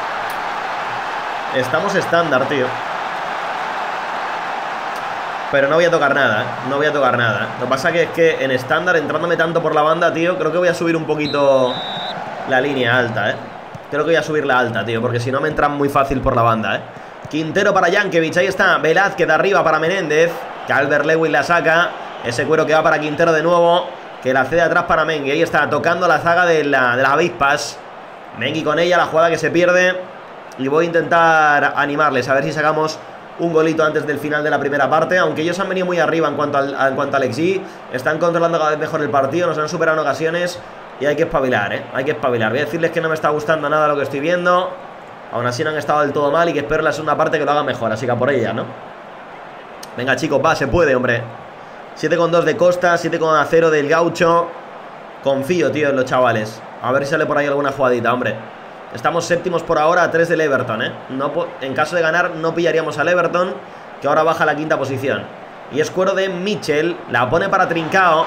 Pero no voy a tocar nada, No voy a tocar nada. Lo que pasa que es que en estándar, entrándome tanto por la banda, tío, creo que voy a subir un poquito la línea alta, Creo que voy a subir la alta, tío, porque si no me entran muy fácil por la banda, Quintero para Jankovic, ahí está. Velázquez arriba para Menéndez. Calvert-Lewin la saca. Ese cuero que va para Quintero de nuevo, que la cede atrás para Mengi. Ahí está, tocando la zaga de las avispas. Mengi con ella, la jugada que se pierde. Y voy a intentar animarles, a ver si sacamos un golito antes del final de la primera parte. Aunque ellos han venido muy arriba en cuanto al XG. Están controlando cada vez mejor el partido. Nos han superado en ocasiones. Y hay que espabilar, Hay que espabilar. Voy a decirles que no me está gustando nada lo que estoy viendo. Aún así no han estado del todo mal. Y que espero la segunda parte que lo haga mejor. Así que a por ella, ¿no? Venga, chicos, va, se puede, hombre. 7,2 de Costa, 7,0 del gaucho. Confío, tío, en los chavales. A ver si sale por ahí alguna jugadita, hombre. Estamos séptimos por ahora, a 3 del Everton, No, en caso de ganar no pillaríamos al Everton, que ahora baja a la quinta posición. Y es cuero de Mitchell, la pone para Trincao.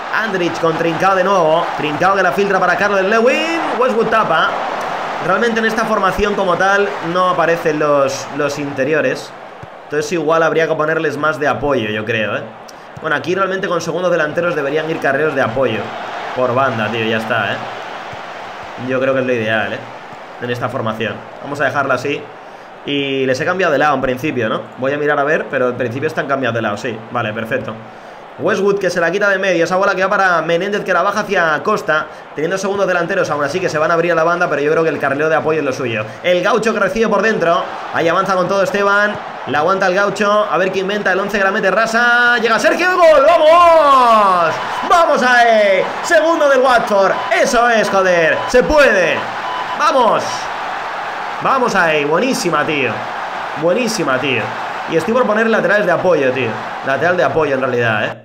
Andrich con Trincao de nuevo. Trincao que la filtra para Carlos Lewin. Westwood tapa. Realmente en esta formación como tal no aparecen los interiores. Entonces igual habría que ponerles más de apoyo, yo creo, ¿eh? Bueno, aquí realmente con segundos delanteros deberían ir carreros de apoyo por banda, tío, ya está, ¿eh? Yo creo que es lo ideal, ¿eh? En esta formación. Vamos a dejarla así. Y les he cambiado de lado en principio, ¿no? Voy a mirar a ver, pero en principio están cambiados de lado, sí. Vale, perfecto. Westwood que se la quita de medio. Esa bola que va para Menéndez que la baja hacia Costa. Teniendo segundos delanteros, aún así que se van a abrir a la banda. Pero yo creo que el carrilero de apoyo es lo suyo. El Gaucho que recibe por dentro. Ahí avanza con todo Esteban. La aguanta el Gaucho. A ver qué inventa. El 11 que la mete Rasa. Llega Sergio. ¡Gol! ¡Vamos! ¡Vamos ahí! Segundo del Watford. Eso es, joder. Se puede. ¡Vamos! Vamos ahí. Buenísima, tío. Buenísima, tío. Y estoy por poner laterales de apoyo, tío. Lateral de apoyo en realidad, ¿eh?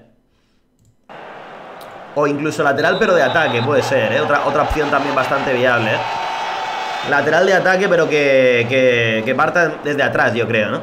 O incluso lateral pero de ataque, puede ser, ¿eh? Otra opción también bastante viable, ¿eh? Lateral de ataque pero que parta desde atrás, yo creo, ¿no?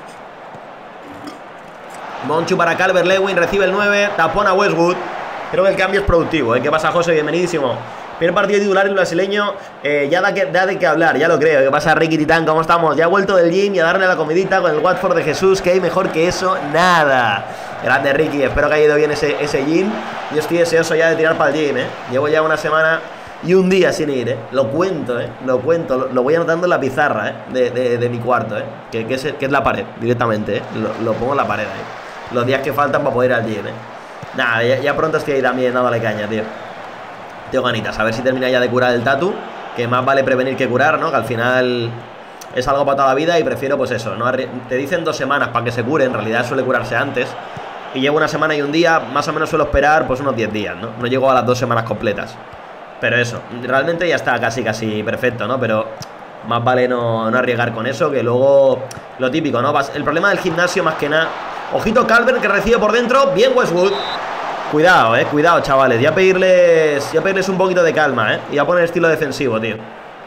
Monchu para Calvert-Lewin, recibe el 9, tapón a Westwood. Creo que el cambio es productivo, ¿eh? ¿Qué pasa, José? Bienvenidísimo. Primer partido titular el brasileño, ya da de qué hablar, ya lo creo. ¿Qué pasa, Ricky Titán? ¿Cómo estamos? Ya he vuelto del gym y a darle la comidita con el Watford de Jesús, que hay mejor que eso, nada. Grande, Ricky, espero que haya ido bien ese gym. Yo estoy deseoso ya de tirar para el gym, ¿eh? Llevo ya una semana y un día sin ir, ¿eh? Lo cuento, ¿eh? Lo cuento, lo voy anotando en la pizarra, ¿eh? De mi cuarto, ¿eh? Que es la pared, directamente, ¿eh? Lo pongo en la pared, ¿eh? Los días que faltan para poder ir al gym, ¿eh? Nada, ya pronto estoy ahí también dándole caña, tío. Tengo ganitas, a ver si termina ya de curar el tatu. Que más vale prevenir que curar, ¿no? Que al final es algo para toda la vida y prefiero pues eso, ¿no? Te dicen 2 semanas para que se cure, en realidad suele curarse antes. Y llevo una semana y un día, más o menos suelo esperar pues unos 10 días, ¿no? No llego a las 2 semanas completas. Pero eso, realmente ya está casi perfecto, ¿no? Pero más vale no arriesgar con eso, que luego lo típico, ¿no? El problema del gimnasio más que nada. Ojito Calvert que recibe por dentro, bien Westwood. Cuidado, chavales. Ya pedirles un poquito de calma, y ya poner estilo defensivo, tío.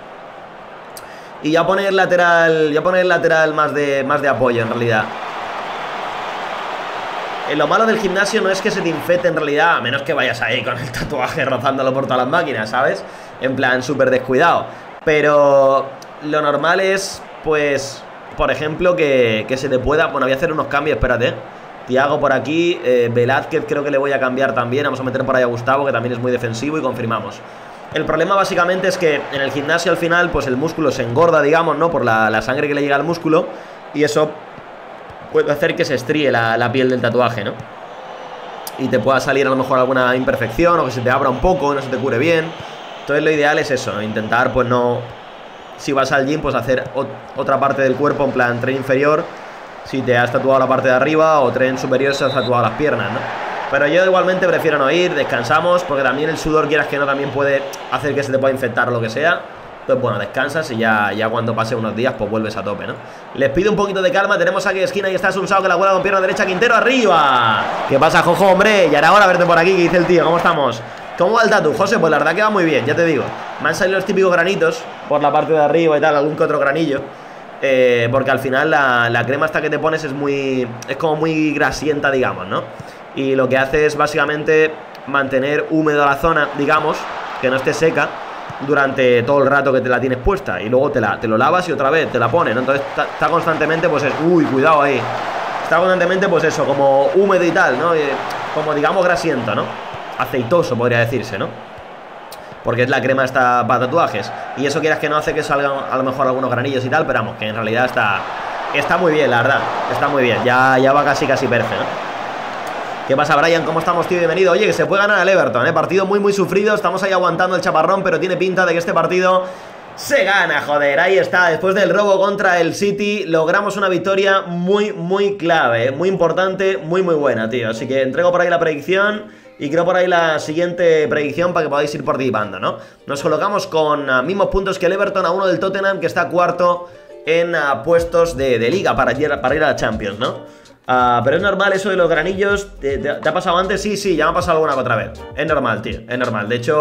Y ya poner lateral más de apoyo, en realidad. Lo malo del gimnasio no es que se te infecte, en realidad, a menos que vayas ahí con el tatuaje rozándolo por todas las máquinas, ¿sabes? En plan, súper descuidado. Pero lo normal es, pues, por ejemplo, que se te pueda... Bueno, voy a hacer unos cambios, espérate. Tiago por aquí, Velázquez creo que le voy a cambiar también. Vamos a meter por ahí a Gustavo, que también es muy defensivo, y confirmamos. El problema básicamente es que en el gimnasio al final pues el músculo se engorda, digamos, ¿no? Por la sangre que le llega al músculo. Y eso puede hacer que se estríe la piel del tatuaje, ¿no? Y te pueda salir a lo mejor alguna imperfección, o que se te abra un poco, no se te cure bien. Entonces lo ideal es eso, ¿no? Intentar pues no... Si vas al gym pues hacer otra parte del cuerpo, en plan tren inferior, si te has tatuado la parte de arriba, o tren superior si has tatuado las piernas, ¿no? Pero yo igualmente prefiero no ir, descansamos, porque también el sudor, quieras que no, también puede hacer que se te pueda infectar o lo que sea. Entonces, bueno, descansas y ya cuando pase unos días, pues vuelves a tope, ¿no? Les pido un poquito de calma, tenemos aquí esquina y está Sunsao que la vuela con pierna derecha, Quintero arriba. ¿Qué pasa, Jojo, hombre? Y ahora verte por aquí, que dice el tío, ¿cómo estamos? ¿Cómo va el tatu, José? Pues la verdad que va muy bien, ya te digo. Me han salido los típicos granitos por la parte de arriba y tal, algún que otro granillo. Porque al final la crema esta que te pones es como muy grasienta, digamos, ¿no? Y lo que hace es básicamente mantener húmedo la zona, digamos, que no esté seca durante todo el rato que te la tienes puesta. Y luego te lo lavas y otra vez te la pones, ¿no? Entonces está constantemente, pues uy, cuidado ahí. Está constantemente, pues eso, como húmedo y tal, ¿no? Como digamos grasiento, ¿no? Aceitoso, podría decirse, ¿no? Porque es la crema esta para tatuajes. Y eso, quieras que no, hace que salgan a lo mejor algunos granillos y tal. Pero vamos, que en realidad está muy bien, la verdad. Está muy bien, ya va casi perfecto, ¿no? ¿Qué pasa, Brian? ¿Cómo estamos, tío? Bienvenido. Oye, que se puede ganar al Everton, ¿eh? Partido muy sufrido. Estamos ahí aguantando el chaparrón, pero tiene pinta de que este partido se gana, joder. Ahí está, después del robo contra el City, logramos una victoria muy clave, ¿eh? Muy importante, muy buena, tío. Así que entrego por ahí la predicción y creo por ahí la siguiente predicción para que podáis ir participando, ¿no? Nos colocamos con mismos puntos que el Everton, a 1 del Tottenham, que está cuarto en puestos de liga para ir a la Champions, ¿no? Pero es normal eso de los granillos. ¿Te ha pasado antes? Sí, ya me ha pasado alguna que otra vez. Es normal, tío, es normal. De hecho,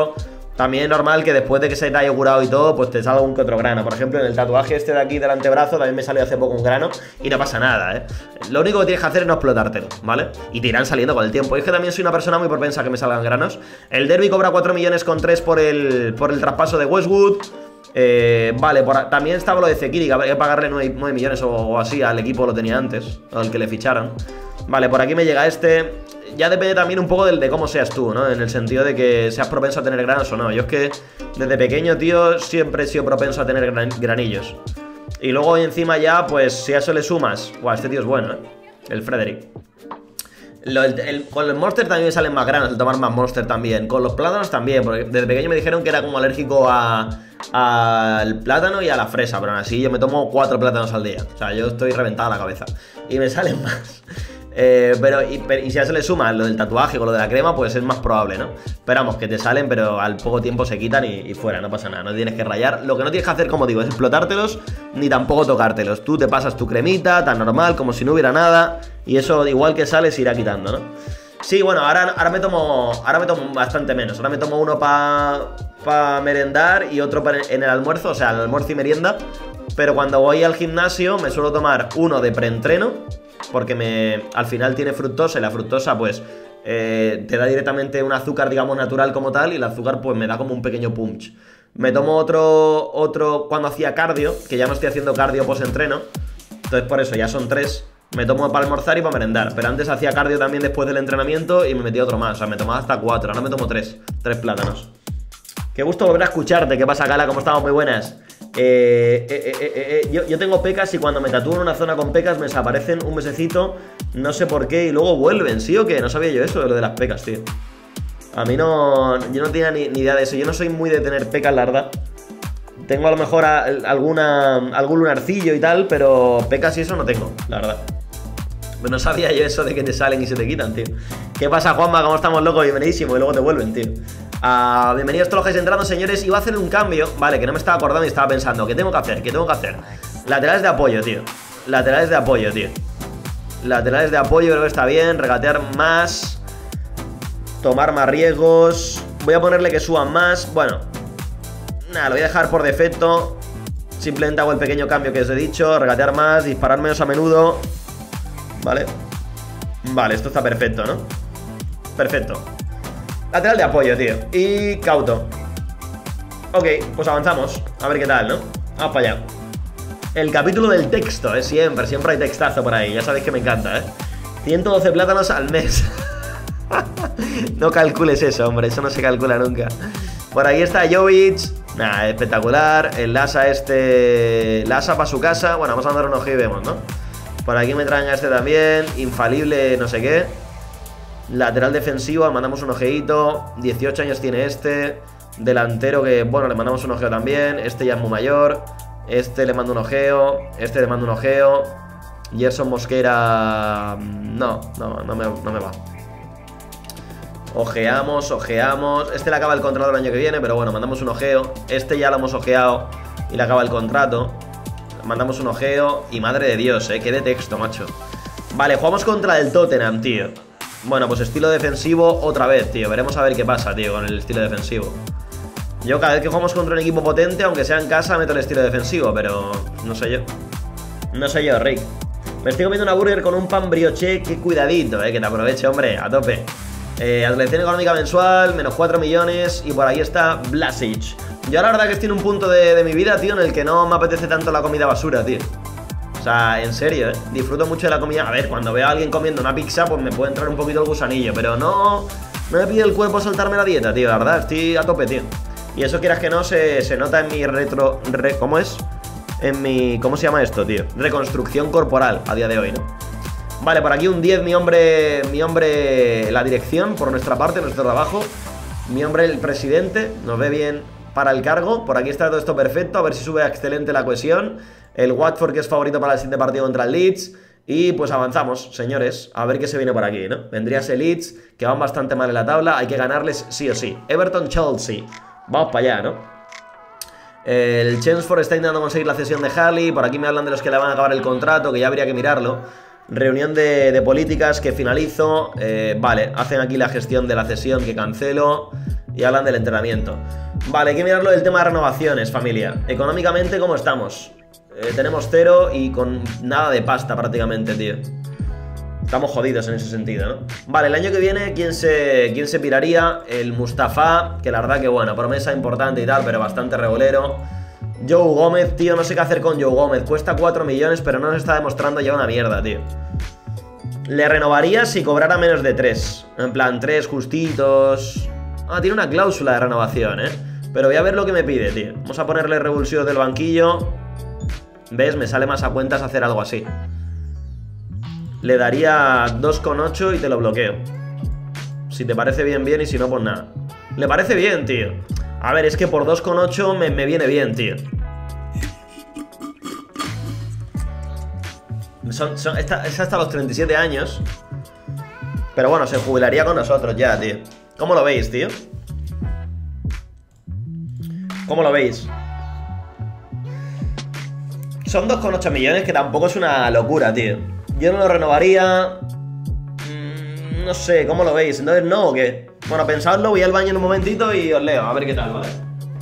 también es normal que después de que se te haya curado y todo, pues te salga un que otro grano. Por ejemplo, en el tatuaje este de aquí del antebrazo también me salió hace poco un grano y no pasa nada, ¿eh? Lo único que tienes que hacer es no explotártelo, ¿vale? Y te irán saliendo con el tiempo. Y es que también soy una persona muy propensa a que me salgan granos. El Derby cobra 4 millones con 3 por el traspaso de Westwood. Vale, también estaba lo de Zekiri, que habría que pagarle 9 millones o así al equipo, lo tenía antes, al que le ficharon. Vale, por aquí me llega este. Ya depende también un poco de cómo seas tú, ¿no? En el sentido de que seas propenso a tener granos o no. Yo es que desde pequeño, tío, siempre he sido propenso a tener granillos. Y luego encima ya, pues si a eso le sumas... Buah, este tío es bueno, ¿eh? El Frederick. Con el Monster también me salen más granos, el tomar más Monster también. Con los plátanos también, porque desde pequeño me dijeron que era como alérgico al plátano y a la fresa. Pero aún así yo me tomo 4 plátanos al día. O sea, yo estoy reventada la cabeza. Y me salen más. Y si a eso le sumas lo del tatuaje con lo de la crema, pues es más probable, ¿no? Pero vamos, que te salen, pero al poco tiempo se quitan y fuera, no pasa nada, no tienes que rayar. Lo que no tienes que hacer, como digo, es explotártelos, ni tampoco tocártelos. Tú te pasas tu cremita, tan normal, como si no hubiera nada, y eso igual que sale se irá quitando, ¿no? Sí, bueno, ahora me tomo bastante menos. Ahora me tomo uno para merendar y otro en el almuerzo, o sea, el almuerzo y merienda. Pero cuando voy al gimnasio me suelo tomar uno de preentreno, porque al final tiene fructosa y la fructosa pues te da directamente un azúcar, digamos, natural como tal, y el azúcar pues me da como un pequeño punch. Me tomo otro cuando hacía cardio, que ya no estoy haciendo cardio post-entreno, entonces por eso ya son 3. Me tomo para almorzar y para merendar, pero antes hacía cardio también después del entrenamiento y me metía otro más, o sea, me tomaba hasta 4, ahora me tomo 3 plátanos. Qué gusto volver a escucharte. ¿Qué pasa, Cala? ¿Cómo estamos? Muy buenas. Yo tengo pecas y cuando me tatúo en una zona con pecas me desaparecen un mesecito, no sé por qué, y luego vuelven, ¿sí o qué? No sabía yo eso de lo de las pecas, tío. A mí no... Yo no tenía ni idea de eso. Yo no soy muy de tener pecas, la verdad. Tengo a lo mejor algún lunarcillo y tal, pero pecas y eso no tengo, la verdad. Pero no sabía yo eso de que te salen y se te quitan, tío. ¿Qué pasa, Juanma? ¿Cómo estamos, loco? Bienvenidísimo. Y luego te vuelven, tío. Bienvenidos todos los que estáis entrando, señores. Iba a hacer un cambio, vale, que no me estaba acordando y estaba pensando, ¿qué tengo que hacer? ¿Qué tengo que hacer? Laterales de apoyo, tío. Laterales de apoyo, tío. Laterales de apoyo creo que está bien. Regatear más. Tomar más riesgos. Voy a ponerle que suban más. Bueno, nada, lo voy a dejar por defecto. Simplemente hago el pequeño cambio que os he dicho. Regatear más, disparar menos a menudo. Vale. Vale, esto está perfecto, ¿no? Perfecto. Lateral de apoyo, tío. Y cauto. Ok, pues avanzamos. A ver qué tal, ¿no? Vamos para allá. El capítulo del texto, siempre hay textazo por ahí. Ya sabéis que me encanta, 112 plátanos al mes. No calcules eso, hombre. Eso no se calcula nunca. Por ahí está Jovic. Nada, espectacular. El Lasa Lasa para su casa. Bueno, vamos a dar un ojo y vemos, ¿no? Por aquí me traen a este también. Infalible, no sé qué. Lateral defensivo, le mandamos un ojeito. 18 años tiene este. Delantero que, bueno, le mandamos un ojeo también. Este ya es muy mayor. Este le mando un ojeo. Este le mando un ojeo. Gerson Mosquera... No me va. Ojeamos. Este le acaba el contrato el año que viene, pero bueno, mandamos un ojeo. Este ya lo hemos ojeado y le acaba el contrato. Mandamos un ojeo. Y madre de Dios, qué de texto, macho. Vale, jugamos contra el Tottenham, tío. Bueno, pues estilo defensivo otra vez, tío. Veremos a ver qué pasa, tío, con el estilo defensivo. Yo cada vez que jugamos contra un equipo potente, aunque sea en casa, meto el estilo defensivo, pero no sé yo. No sé yo, Rick. Me estoy comiendo una burger con un pan brioche. Qué cuidadito, que te aproveche, hombre, a tope. Atracción económica mensual, menos 4 millones. Y por ahí está Blasic. Yo la verdad que estoy en un punto de mi vida, tío, en el que no me apetece tanto la comida basura, tío. O sea, en serio, disfruto mucho de la comida. A ver, cuando veo a alguien comiendo una pizza, pues me puede entrar un poquito el gusanillo. Pero no me pide el cuerpo saltarme la dieta, tío, la verdad, estoy a tope, tío. Y eso quieras que no, se nota en mi ¿cómo es? En mi... ¿cómo se llama esto, tío? Reconstrucción corporal a día de hoy, ¿no? Vale, por aquí un 10, mi hombre, la dirección, por nuestra parte, nuestro trabajo. Mi hombre, el presidente, nos ve bien para el cargo. Por aquí está todo esto perfecto, a ver si sube a excelente la cohesión. El Watford, que es favorito para el siguiente partido contra el Leeds. Y pues avanzamos, señores, a ver qué se viene por aquí, ¿no? Vendría ese Leeds, que van bastante mal en la tabla. Hay que ganarles sí o sí. Everton-Chelsea. Vamos para allá, ¿no? El Chelmsford está intentando conseguir la cesión de Halley. Por aquí me hablan de los que le van a acabar el contrato, que ya habría que mirarlo. Reunión de políticas que finalizo. Vale, hacen aquí la gestión de la cesión que cancelo. Y hablan del entrenamiento. Vale, hay que mirarlo del tema de renovaciones, familia. Económicamente, ¿cómo estamos? Tenemos 0 y con nada de pasta prácticamente, tío. Estamos jodidos en ese sentido, ¿no? Vale, el año que viene, ¿quién se piraría? El Mustafa, que la verdad que, bueno, promesa importante y tal, pero bastante regulero. Joe Gómez, tío, no sé qué hacer con Joe Gómez. Cuesta 4 millones, pero no nos está demostrando ya una mierda, tío. Le renovaría si cobrara menos de 3. En plan, 3 justitos. Ah, tiene una cláusula de renovación, pero voy a ver lo que me pide, tío. Vamos a ponerle revulsivos del banquillo. ¿Ves? Me sale más a cuentas hacer algo así. Le daría 2,8 y te lo bloqueo. Si te parece bien, bien, y si no, pues nada. Le parece bien, tío. A ver, es que por 2,8 me viene bien, tío. Es hasta los 37 años. Pero bueno, se jubilaría con nosotros ya, tío. ¿Cómo lo veis, tío? ¿Cómo lo veis? Son 2,8 millones, que tampoco es una locura, tío. Yo no lo renovaría. No sé, ¿cómo lo veis? Entonces, ¿no o qué? Bueno, pensadlo, voy al baño en un momentito y os leo, a ver qué tal, ¿vale?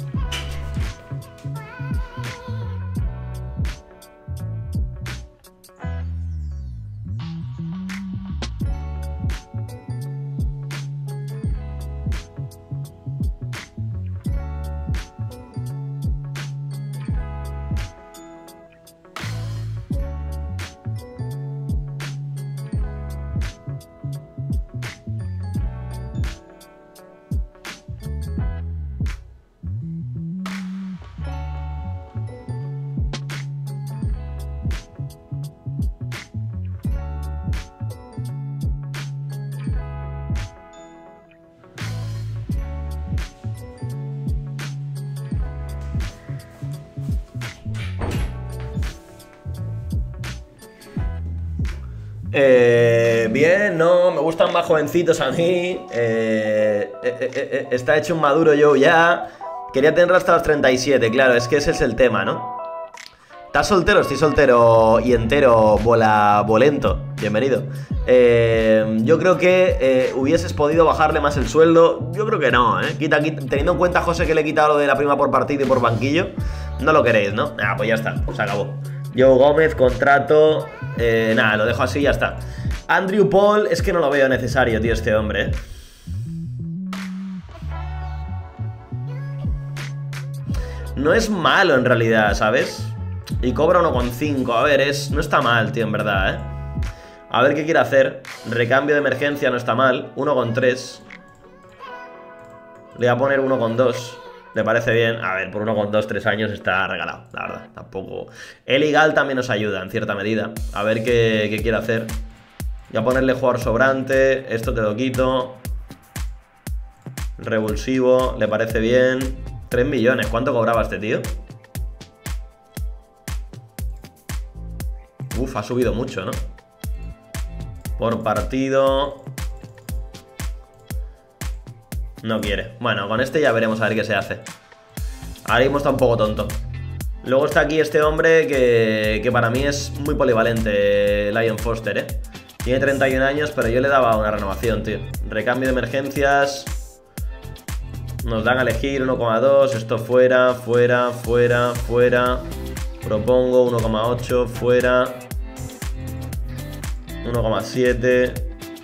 Bien, no, me gustan más jovencitos a mí. Está hecho un maduro yo ya. Quería tenerlo hasta los 37, claro, es que ese es el tema, ¿no? ¿Estás soltero? Estoy soltero y entero, bolento. Bienvenido. Yo creo que hubieses podido bajarle más el sueldo. Yo creo que no, ¿eh? Teniendo en cuenta, José, que le he quitado lo de la prima por partido y por banquillo. No lo queréis, ¿no? Ah, pues ya está, se acabó. Joe Gómez, contrato. Nada, lo dejo así y ya está. Andrew Paul, es que no lo veo necesario, tío, este hombre, ¿eh? No es malo en realidad, ¿sabes? Y cobra 1,5. A ver, no está mal, tío, en verdad, ¿eh? A ver qué quiere hacer. Recambio de emergencia no está mal. 1,3. Le voy a poner 1,2. ¿Le parece bien? A ver, por 1,2, 3 años está regalado, la verdad. Tampoco. Eligal también nos ayuda, en cierta medida. A ver qué quiere hacer. Voy a ponerle jugador sobrante. Esto te lo quito. Revulsivo, ¿le parece bien? 3 millones. ¿Cuánto cobraba este tío? Uf, ha subido mucho, ¿no? Por partido. No quiere. Bueno, con este ya veremos a ver qué se hace. Ahora mismo está un poco tonto. Luego está aquí este hombre que para mí es muy polivalente, Lion Foster, ¿eh? Tiene 31 años, pero yo le daba una renovación, tío. Recambio de emergencias. Nos dan a elegir 1,2. Esto fuera, fuera, fuera, fuera. Propongo 1,8, fuera. 1,7.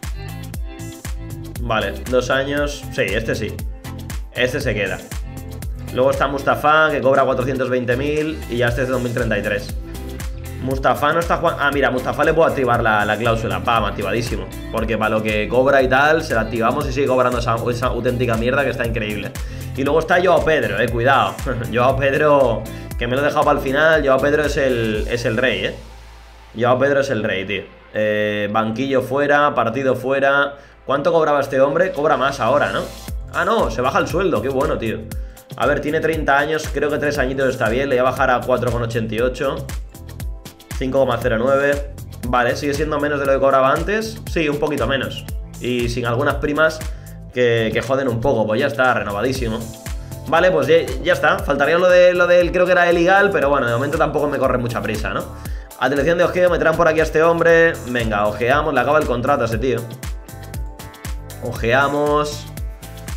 Vale, 2 años. Sí, este sí. Este se queda. Luego está Mustafa, que cobra 420.000. Y ya este es de 2033. Mustafa no está jugando. Ah, mira, Mustafa le puedo activar la cláusula. Pam, activadísimo. Porque para lo que cobra y tal, se la activamos y sigue cobrando esa auténtica mierda que está increíble. Y luego está Joao Pedro, cuidado. Joao Pedro, que me lo he dejado para el final. Joao Pedro es el rey, Joao Pedro es el rey, tío. Banquillo fuera, partido fuera. ¿Cuánto cobraba este hombre? Cobra más ahora, ¿no? Ah, no, se baja el sueldo, qué bueno, tío. A ver, tiene 30 años, creo que 3 añitos está bien. Le voy a bajar a 4,88. 5,09. Vale, sigue siendo menos de lo que cobraba antes. Sí, un poquito menos. Y sin algunas primas que joden un poco. Pues ya está, renovadísimo. Vale, pues ya está. Faltaría lo del, creo que era ilegal, pero bueno, de momento tampoco me corre mucha prisa, ¿no? Atención de ojeo, meterán por aquí a este hombre. Venga, ojeamos, le acaba el contrato a ese tío. Ojeamos.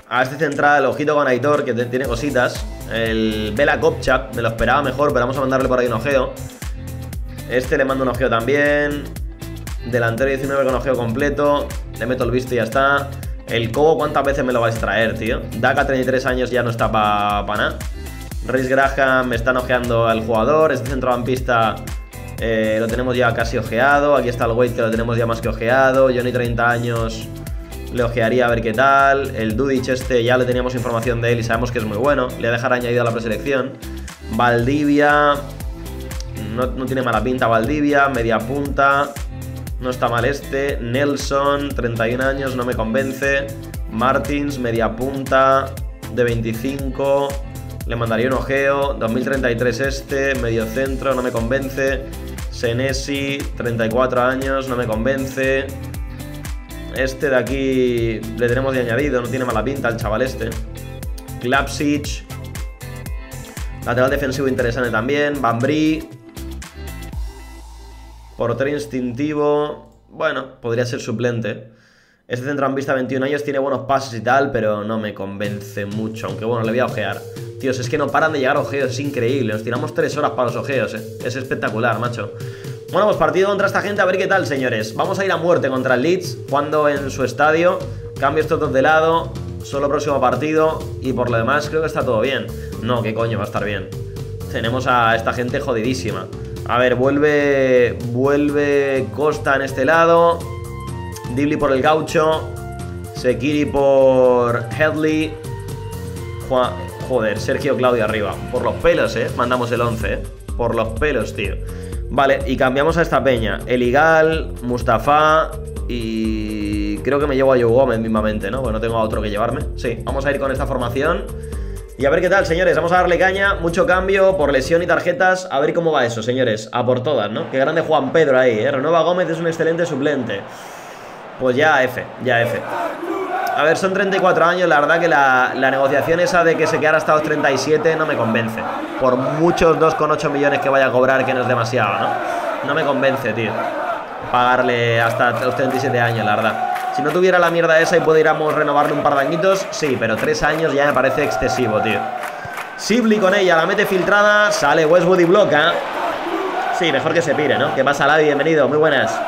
a este central, ojito con Aitor, que tiene cositas. El Bela Kopchak, me lo esperaba mejor, pero vamos a mandarle por ahí un ojeo. Este le mando un ojeo también. Delantero 19 con ojeo completo. Le meto el visto y ya está. El Cobo, ¿cuántas veces me lo vais a traer, tío? Daka, 33 años, ya no está para nada. Rhys Graham, me están ojeando al jugador. Este centrocampista lo tenemos ya casi ojeado. Aquí está el Wade, que lo tenemos ya más que ojeado. Johnny, 30 años, le ojearía a ver qué tal. El Dudic este ya le teníamos información de él y sabemos que es muy bueno. Le voy a dejar añadido a la preselección. Valdivia, no tiene mala pinta Valdivia. Media punta, no está mal este. Nelson, 31 años, no me convence. Martins, media punta, de 25, le mandaría un ojeo. 2033 este, medio centro, no me convence. Senesi, 34 años, no me convence. Este de aquí le tenemos de añadido, no tiene mala pinta el chaval este. Klapsic, lateral defensivo interesante también. Bambri, portero instintivo, bueno, podría ser suplente. Este centrocampista, 21 años, tiene buenos pases y tal, pero no me convence mucho, aunque bueno, le voy a ojear. Tíos, es que no paran de llegar ojeos, es increíble. Nos tiramos 3 horas para los ojeos, es espectacular, macho. Bueno, pues partido contra esta gente, a ver qué tal, señores. Vamos a ir a muerte contra el Leeds, jugando en su estadio. Cambio estos dos de lado, solo próximo partido. Y por lo demás creo que está todo bien. No, qué coño va a estar bien. Tenemos a esta gente jodidísima. A ver, vuelve Costa en este lado. Dibley por el Gaucho. Sekiri por Headley. Joder, Sergio Claudio arriba. Por los pelos, mandamos el 11, por los pelos, tío. Vale, y cambiamos a esta peña. Eligal, Mustafa y creo que me llevo a Joe Gómez mismamente, ¿no? Pues no tengo a otro que llevarme. Sí, vamos a ir con esta formación y a ver qué tal, señores. Vamos a darle caña, mucho cambio por lesión y tarjetas. A ver cómo va eso, señores. A por todas, ¿no? Qué grande Juan Pedro ahí, ¿eh? Renueva Gómez, es un excelente suplente. Pues ya F, ya F. A ver, son 34 años, la verdad que la negociación esa de que se quedara hasta los 37 no me convence. Por muchos 2,8 millones que vaya a cobrar, que no es demasiado, ¿no? No me convence, tío, pagarle hasta los 37 años, la verdad. Si no tuviera la mierda esa y pudiéramos renovarle un par de añitos, sí, pero 3 años ya me parece excesivo, tío. Sibley con ella, la mete filtrada, sale Westwood y bloca. Sí, mejor que se pire, ¿no? ¿Qué pasa, Lavi? Bienvenido, muy buenas.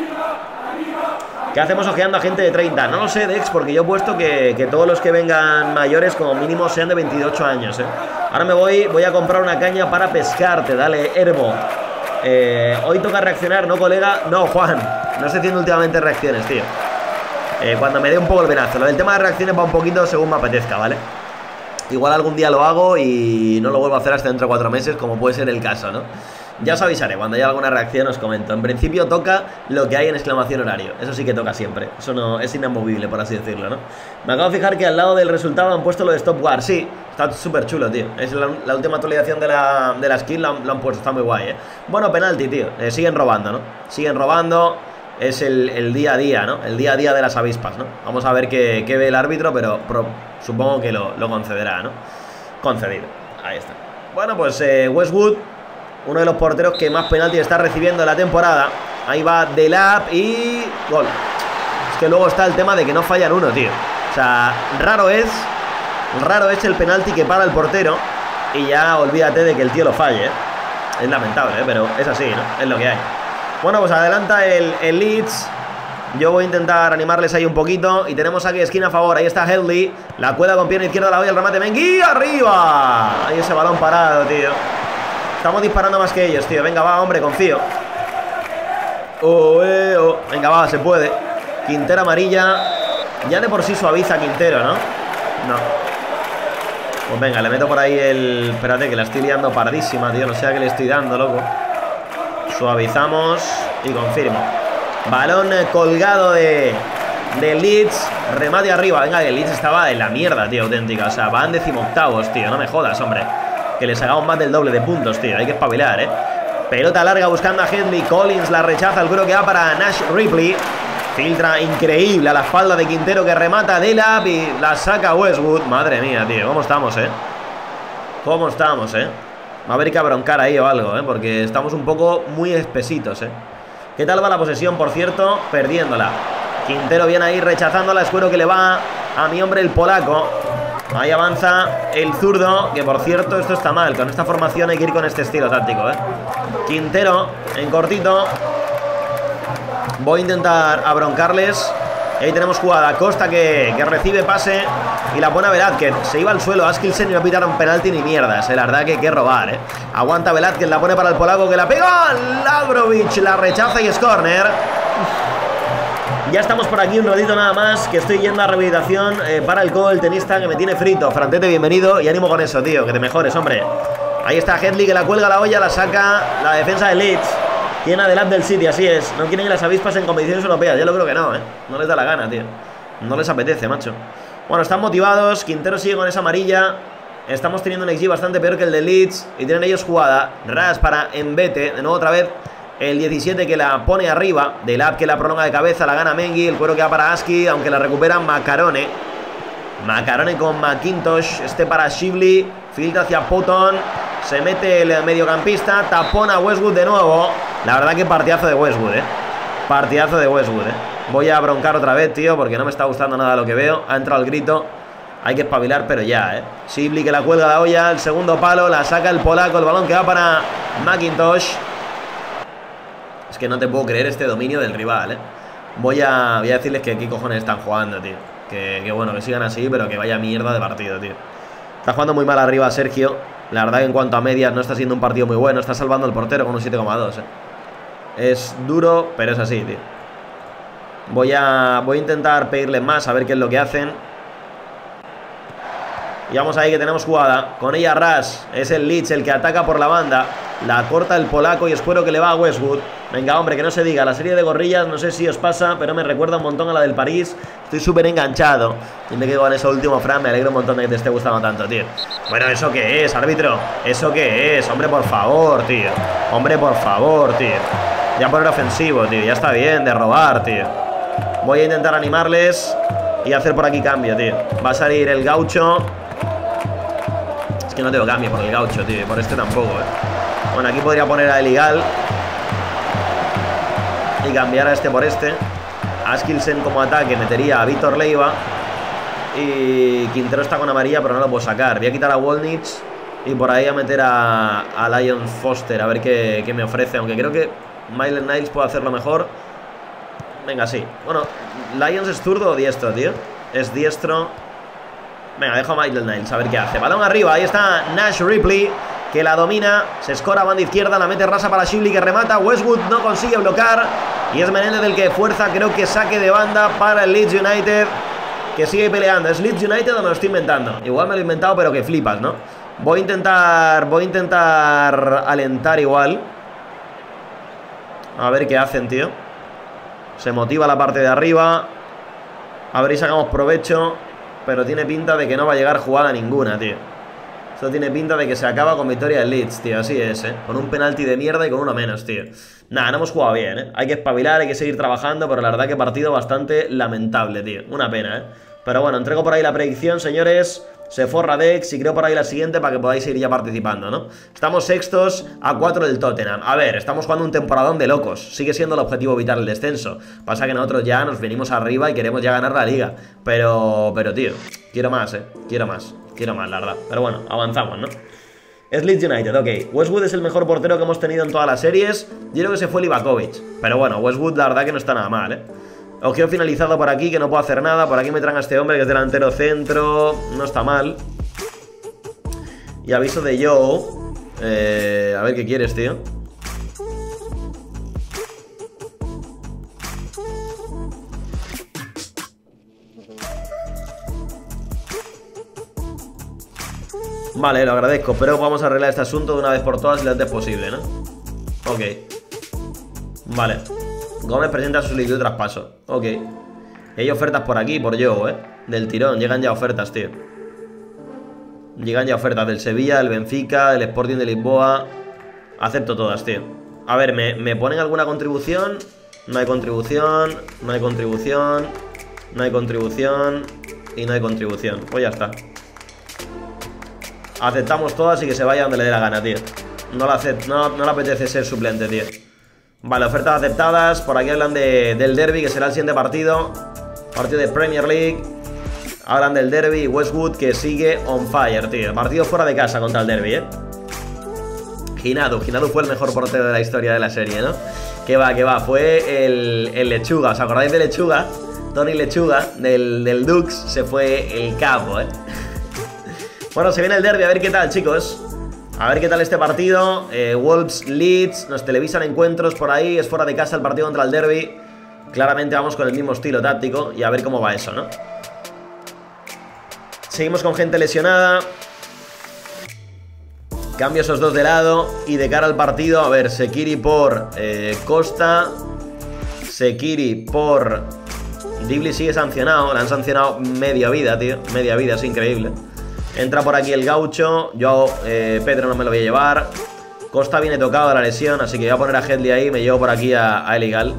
¿Qué hacemos ojeando a gente de 30? No lo sé, Dex, porque yo he puesto que todos los que vengan mayores como mínimo sean de 28 años, ¿eh? Ahora me voy a comprar una caña para pescarte, dale, Herbo. Hoy toca reaccionar, ¿no, colega? No, Juan, no estoy haciendo últimamente reacciones, tío. Cuando me dé un poco el venazo. Lo del tema de reacciones va un poquito según me apetezca, ¿vale? Igual algún día lo hago y no lo vuelvo a hacer hasta dentro de 4 meses, como puede ser el caso, ¿no? Ya os avisaré, cuando haya alguna reacción os comento. En principio toca lo que hay en exclamación horario. Eso sí que toca siempre. Eso no es inamovible, por así decirlo, ¿no? Me acabo de fijar que al lado del resultado han puesto lo de Stop War. Sí, está súper chulo, tío. Es la última actualización de la skin, lo han puesto, está muy guay, ¿eh? Bueno, penalti, tío. Siguen robando, ¿no? Siguen robando. Es el día a día, ¿no? El día a día de las avispas, ¿no? Vamos a ver qué ve el árbitro, pero supongo que lo concederá, ¿no? Concedido. Ahí está. Bueno, pues Westwood, uno de los porteros que más penaltis está recibiendo en la temporada. Ahí va Delap y gol. Es que luego está el tema de que no fallan uno, tío. O sea, raro es el penalti que para el portero y ya olvídate de que el tío lo falle, ¿eh? Es lamentable, ¿eh? Pero es así, ¿no? Es lo que hay. Bueno, pues adelanta el Leeds. Yo voy a intentar animarles ahí un poquito. Y tenemos aquí esquina a favor. Ahí está Headley. La cuela con pierna izquierda, la voy al remate. Mengui arriba. Ahí ese balón parado, tío. Estamos disparando más que ellos, tío. Venga, va, hombre, confío. Venga, va, se puede. Quintero amarilla. Ya de por sí suaviza Quintero, ¿no? No. Pues venga, le meto por ahí el... Espérate, que la estoy liando pardísima, tío. No sé a qué le estoy dando, loco. Suavizamos y confirmo. Balón colgado de Leeds. Remate arriba. Venga, el Leeds estaba en la mierda, tío, auténtica. O sea, van 18avos, tío. No me jodas, hombre. Que les hagamos más del doble de puntos, tío. Hay que espabilar, ¿eh? Pelota larga buscando a Headley. Collins la rechaza. El creo que va para Nash Ripley. Filtra increíble a la espalda de Quintero, que remata Delap y la saca Westwood. Madre mía, tío. ¿Cómo estamos, ¿Cómo estamos, Va a haber que abroncar ahí o algo, porque estamos un poco muy espesitos, ¿Qué tal va la posesión, por cierto? Perdiéndola. Quintero viene ahí rechazándola. Escuero que le va a mi hombre el polaco. Ahí avanza el zurdo, que por cierto esto está mal. Con esta formación hay que ir con este estilo táctico, Quintero en cortito. Voy a intentar abroncarles. Ahí tenemos jugada, Costa que recibe pase y la pone a Velázquez. Se iba al suelo, Askilsen y no pitaron penalti ni mierdas. La verdad que hay que robar, Aguanta Velázquez, la pone para el polaco que la pega. Ladrovic la rechaza y es córner. Ya estamos por aquí un ratito nada más, que estoy yendo a rehabilitación para el codo del tenista que me tiene frito. Frantete, bienvenido y ánimo con eso, tío, que te mejores, hombre. Ahí está Headley que la cuelga la olla, la saca la defensa de Leeds. Tiene adelante del City, así es. No quieren que las avispas en competiciones europeas. Yo lo creo que no, No les da la gana, tío. No les apetece, macho. Bueno, están motivados. Quintero sigue con esa amarilla. Estamos teniendo un XG bastante peor que el de Leeds. Y tienen ellos jugada. Ras para Embete. De nuevo otra vez el 17 que la pone arriba. Delap que la prolonga de cabeza. La gana Mengi. El cuero que va para Aski. Aunque la recupera Macarone. Macarone con McIntosh. Este para Shibley. Filtra hacia Potton. Se mete el mediocampista. Tapona a Westwood de nuevo. La verdad que partidazo de Westwood, Partidazo de Westwood, Voy a broncar otra vez, tío, porque no me está gustando nada lo que veo. Ha entrado el grito. Hay que espabilar, pero ya, Shibley que la cuelga la olla. El segundo palo. La saca el polaco. El balón que va para McIntosh. Es que no te puedo creer este dominio del rival, Voy a decirles que aquí cojones están jugando, tío. Que bueno, que sigan así, pero que vaya mierda de partido, tío. Está jugando muy mal arriba Sergio. La verdad que en cuanto a medias no está siendo un partido muy bueno. Está salvando el portero con un 7,2, Es duro, pero es así, tío. Voy a intentar pedirles más, a ver qué es lo que hacen. Y vamos ahí que tenemos jugada. Con ella Ras, es el Leeds el que ataca por la banda. La corta el polaco y espero que le va a Westwood. Venga, hombre, que no se diga. La serie de gorrillas, no sé si os pasa, pero me recuerda un montón a la del París. Estoy súper enganchado. Y me quedo con ese último, Fran. Me alegro un montón de que te esté gustando tanto, tío. Bueno, ¿eso qué es, árbitro? ¿Eso qué es? Hombre, por favor, tío. Hombre, por favor, tío. Ya poner ofensivo, tío. Ya está bien de robar, tío. Voy a intentar animarles y hacer por aquí cambio, tío. Va a salir el gaucho. Es que no tengo cambio por el gaucho, tío. Por este tampoco, Bueno, aquí podría poner a Eligal y cambiar a este por este. Askilsen como ataque metería a Víctor Leiva. Y Quintero está con amarilla, pero no lo puedo sacar. Voy a quitar a Wolnitz y por ahí a meter a Lion Foster. A ver qué me ofrece. Aunque creo que Maitland Niles puede hacerlo mejor. Venga, sí. Bueno, Lions es zurdo o diestro, tío. Es diestro. Venga, dejo a Maitland Niles a ver qué hace. Balón arriba, ahí está Nash Ripley, que la domina, se escora a banda izquierda, la mete rasa para Shibley que remata. Westwood no consigue bloquear y es Menéndez el que fuerza, creo que saque de banda para el Leeds United, que sigue peleando. ¿Es Leeds United o me lo estoy inventando? Igual me lo he inventado, pero que flipas, ¿no? Voy a intentar alentar igual. A ver qué hacen, tío. Se motiva la parte de arriba. A ver si sacamos provecho. Pero tiene pinta de que no va a llegar jugada ninguna, tío. Esto tiene pinta de que se acaba con victoria del Leeds, tío. Así es, Con un penalti de mierda y con uno menos, tío. Nada, no hemos jugado bien, Hay que espabilar, hay que seguir trabajando. Pero la verdad que partido bastante lamentable, tío. Una pena, Pero bueno, entrego por ahí la predicción, señores. Se forra Dex y creo por ahí la siguiente para que podáis ir ya participando, ¿no? Estamos sextos a 4 del Tottenham. A ver, estamos jugando un temporadón de locos. Sigue siendo el objetivo evitar el descenso. Pasa que nosotros ya nos venimos arriba y queremos ya ganar la liga. Pero tío, quiero más, Quiero más, la verdad. Pero bueno, avanzamos, ¿no? Es Leeds United, ok. Westwood es el mejor portero que hemos tenido en todas las series. Yo creo que se fue Livakovic. Pero bueno, Westwood la verdad que no está nada mal, Ojeo finalizado por aquí, que no puedo hacer nada. Por aquí me traen a este hombre que es delantero centro. No está mal. Y aviso de Joe. A ver qué quieres, tío. Vale, lo agradezco. Pero vamos a arreglar este asunto de una vez por todas y lo antes posible, ¿no? Ok. Vale. Gómez presenta su solicitud de traspaso. Ok. Hay ofertas por aquí, por Joe, Del tirón, llegan ya ofertas, tío. Llegan ya ofertas del Sevilla, del Benfica, del Sporting de Lisboa. Acepto todas, tío. A ver, ¿me ponen alguna contribución? No hay contribución, no hay contribución, no hay contribución y no hay contribución. Pues ya está. Aceptamos todas y que se vaya donde le dé la gana, tío. No le apetece ser suplente, tío. Vale, ofertas aceptadas. Por aquí hablan del derbi, que será el siguiente partido. Partido de Premier League. Hablan del derbi y Westwood que sigue on fire, tío. Partido fuera de casa contra el derbi, Hinadu fue el mejor portero de la historia de la serie, ¿no? Que va, fue el Lechuga. ¿Os acordáis de Lechuga? Tony Lechuga, del Dux, se fue el capo, Bueno, se viene el derbi, a ver qué tal, chicos. A ver qué tal este partido. Wolves Leeds, nos televisan encuentros por ahí. Es fuera de casa el partido contra el derbi. Claramente vamos con el mismo estilo táctico. Y a ver cómo va eso, ¿no? Seguimos con gente lesionada. Cambio esos dos de lado. Y de cara al partido, a ver, Sekiri por Costa. Sekiri por Dibley sigue sancionado. Le han sancionado media vida, tío. Media vida, es increíble. Entra por aquí el Gaucho. Yo Pedro no me lo voy a llevar. Costa viene tocado de la lesión, así que voy a poner a Headley ahí. Me llevo por aquí a Eligal.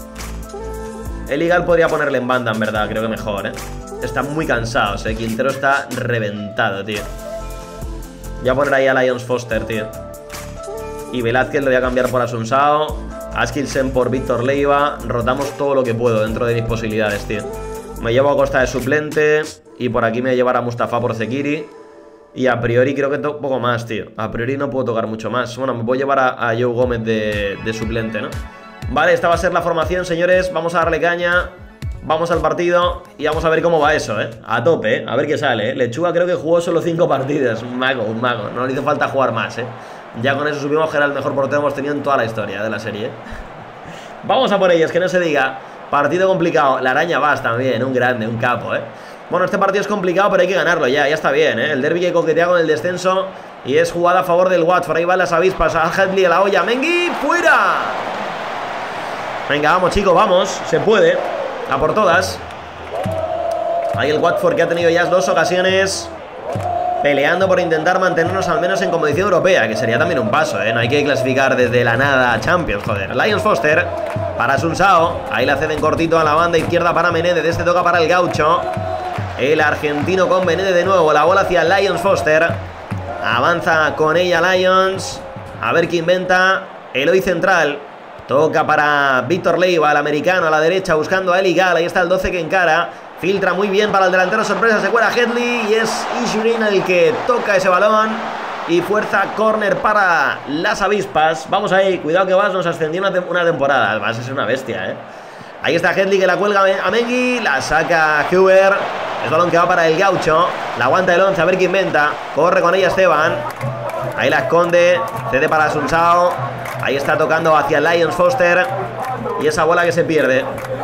Eligal podría ponerle en banda, en verdad. Creo que mejor, Está muy cansado, Quintero está reventado, tío. Voy a poner ahí a Lions Foster, tío. Y Velázquez lo voy a cambiar por Asunsao. Askilsen por Víctor Leiva. Rotamos todo lo que puedo dentro de mis posibilidades, tío. Me llevo a Costa de suplente. Y por aquí me voy a llevar a Mustafa por Sekiri. Y a priori creo que toco poco más, tío. A priori no puedo tocar mucho más. Bueno, me voy a llevar a Joe Gómez de suplente, ¿no? Vale, esta va a ser la formación, señores. Vamos a darle caña. Vamos al partido y vamos a ver cómo va eso, A tope, A ver qué sale, Lechuga creo que jugó solo 5 partidas. Un mago. No le hizo falta jugar más, Ya con eso supimos que era el mejor portero que hemos tenido en toda la historia de la serie, Vamos a por ellos, que no se diga. Partido complicado. La araña Bass también, un grande, un capo, Bueno, este partido es complicado, pero hay que ganarlo ya está bien, El derbi que coquetea con el descenso. Y es jugada a favor del Watford. Ahí van las avispas, a Headley a la olla. Mengi, fuera. Venga, vamos, chicos, vamos. Se puede. A por todas. Ahí el Watford, que ha tenido ya 2 ocasiones peleando por intentar mantenernos al menos en competición europea, que sería también un paso, No hay que clasificar desde la nada a Champions, joder. Lions Foster para Asunsao. Ahí la ceden cortito a la banda izquierda para Menéndez. Este toca para el Gaucho. El argentino con Menéndez de nuevo. La bola hacia Lions Foster. Avanza con ella Lions. A ver qué inventa. Eloy central. Toca para Víctor Leiva, el americano, a la derecha, buscando a Eligal. Ahí está el 12 que encara. Filtra muy bien para el delantero, sorpresa, se cuela Headley. Y es Ishurin el que toca ese balón. Y fuerza córner para las avispas. Vamos ahí, cuidado que Vas nos ascendió una temporada. Vas es una bestia, Ahí está Headley que la cuelga a Mengi. La saca Huber. Es balón que va para el Gaucho. La aguanta el 11, a ver qué inventa. Corre con ella Esteban. Ahí la esconde. Cede para Asunsao. Ahí está tocando hacia Lions Foster. Y esa bola que se pierde.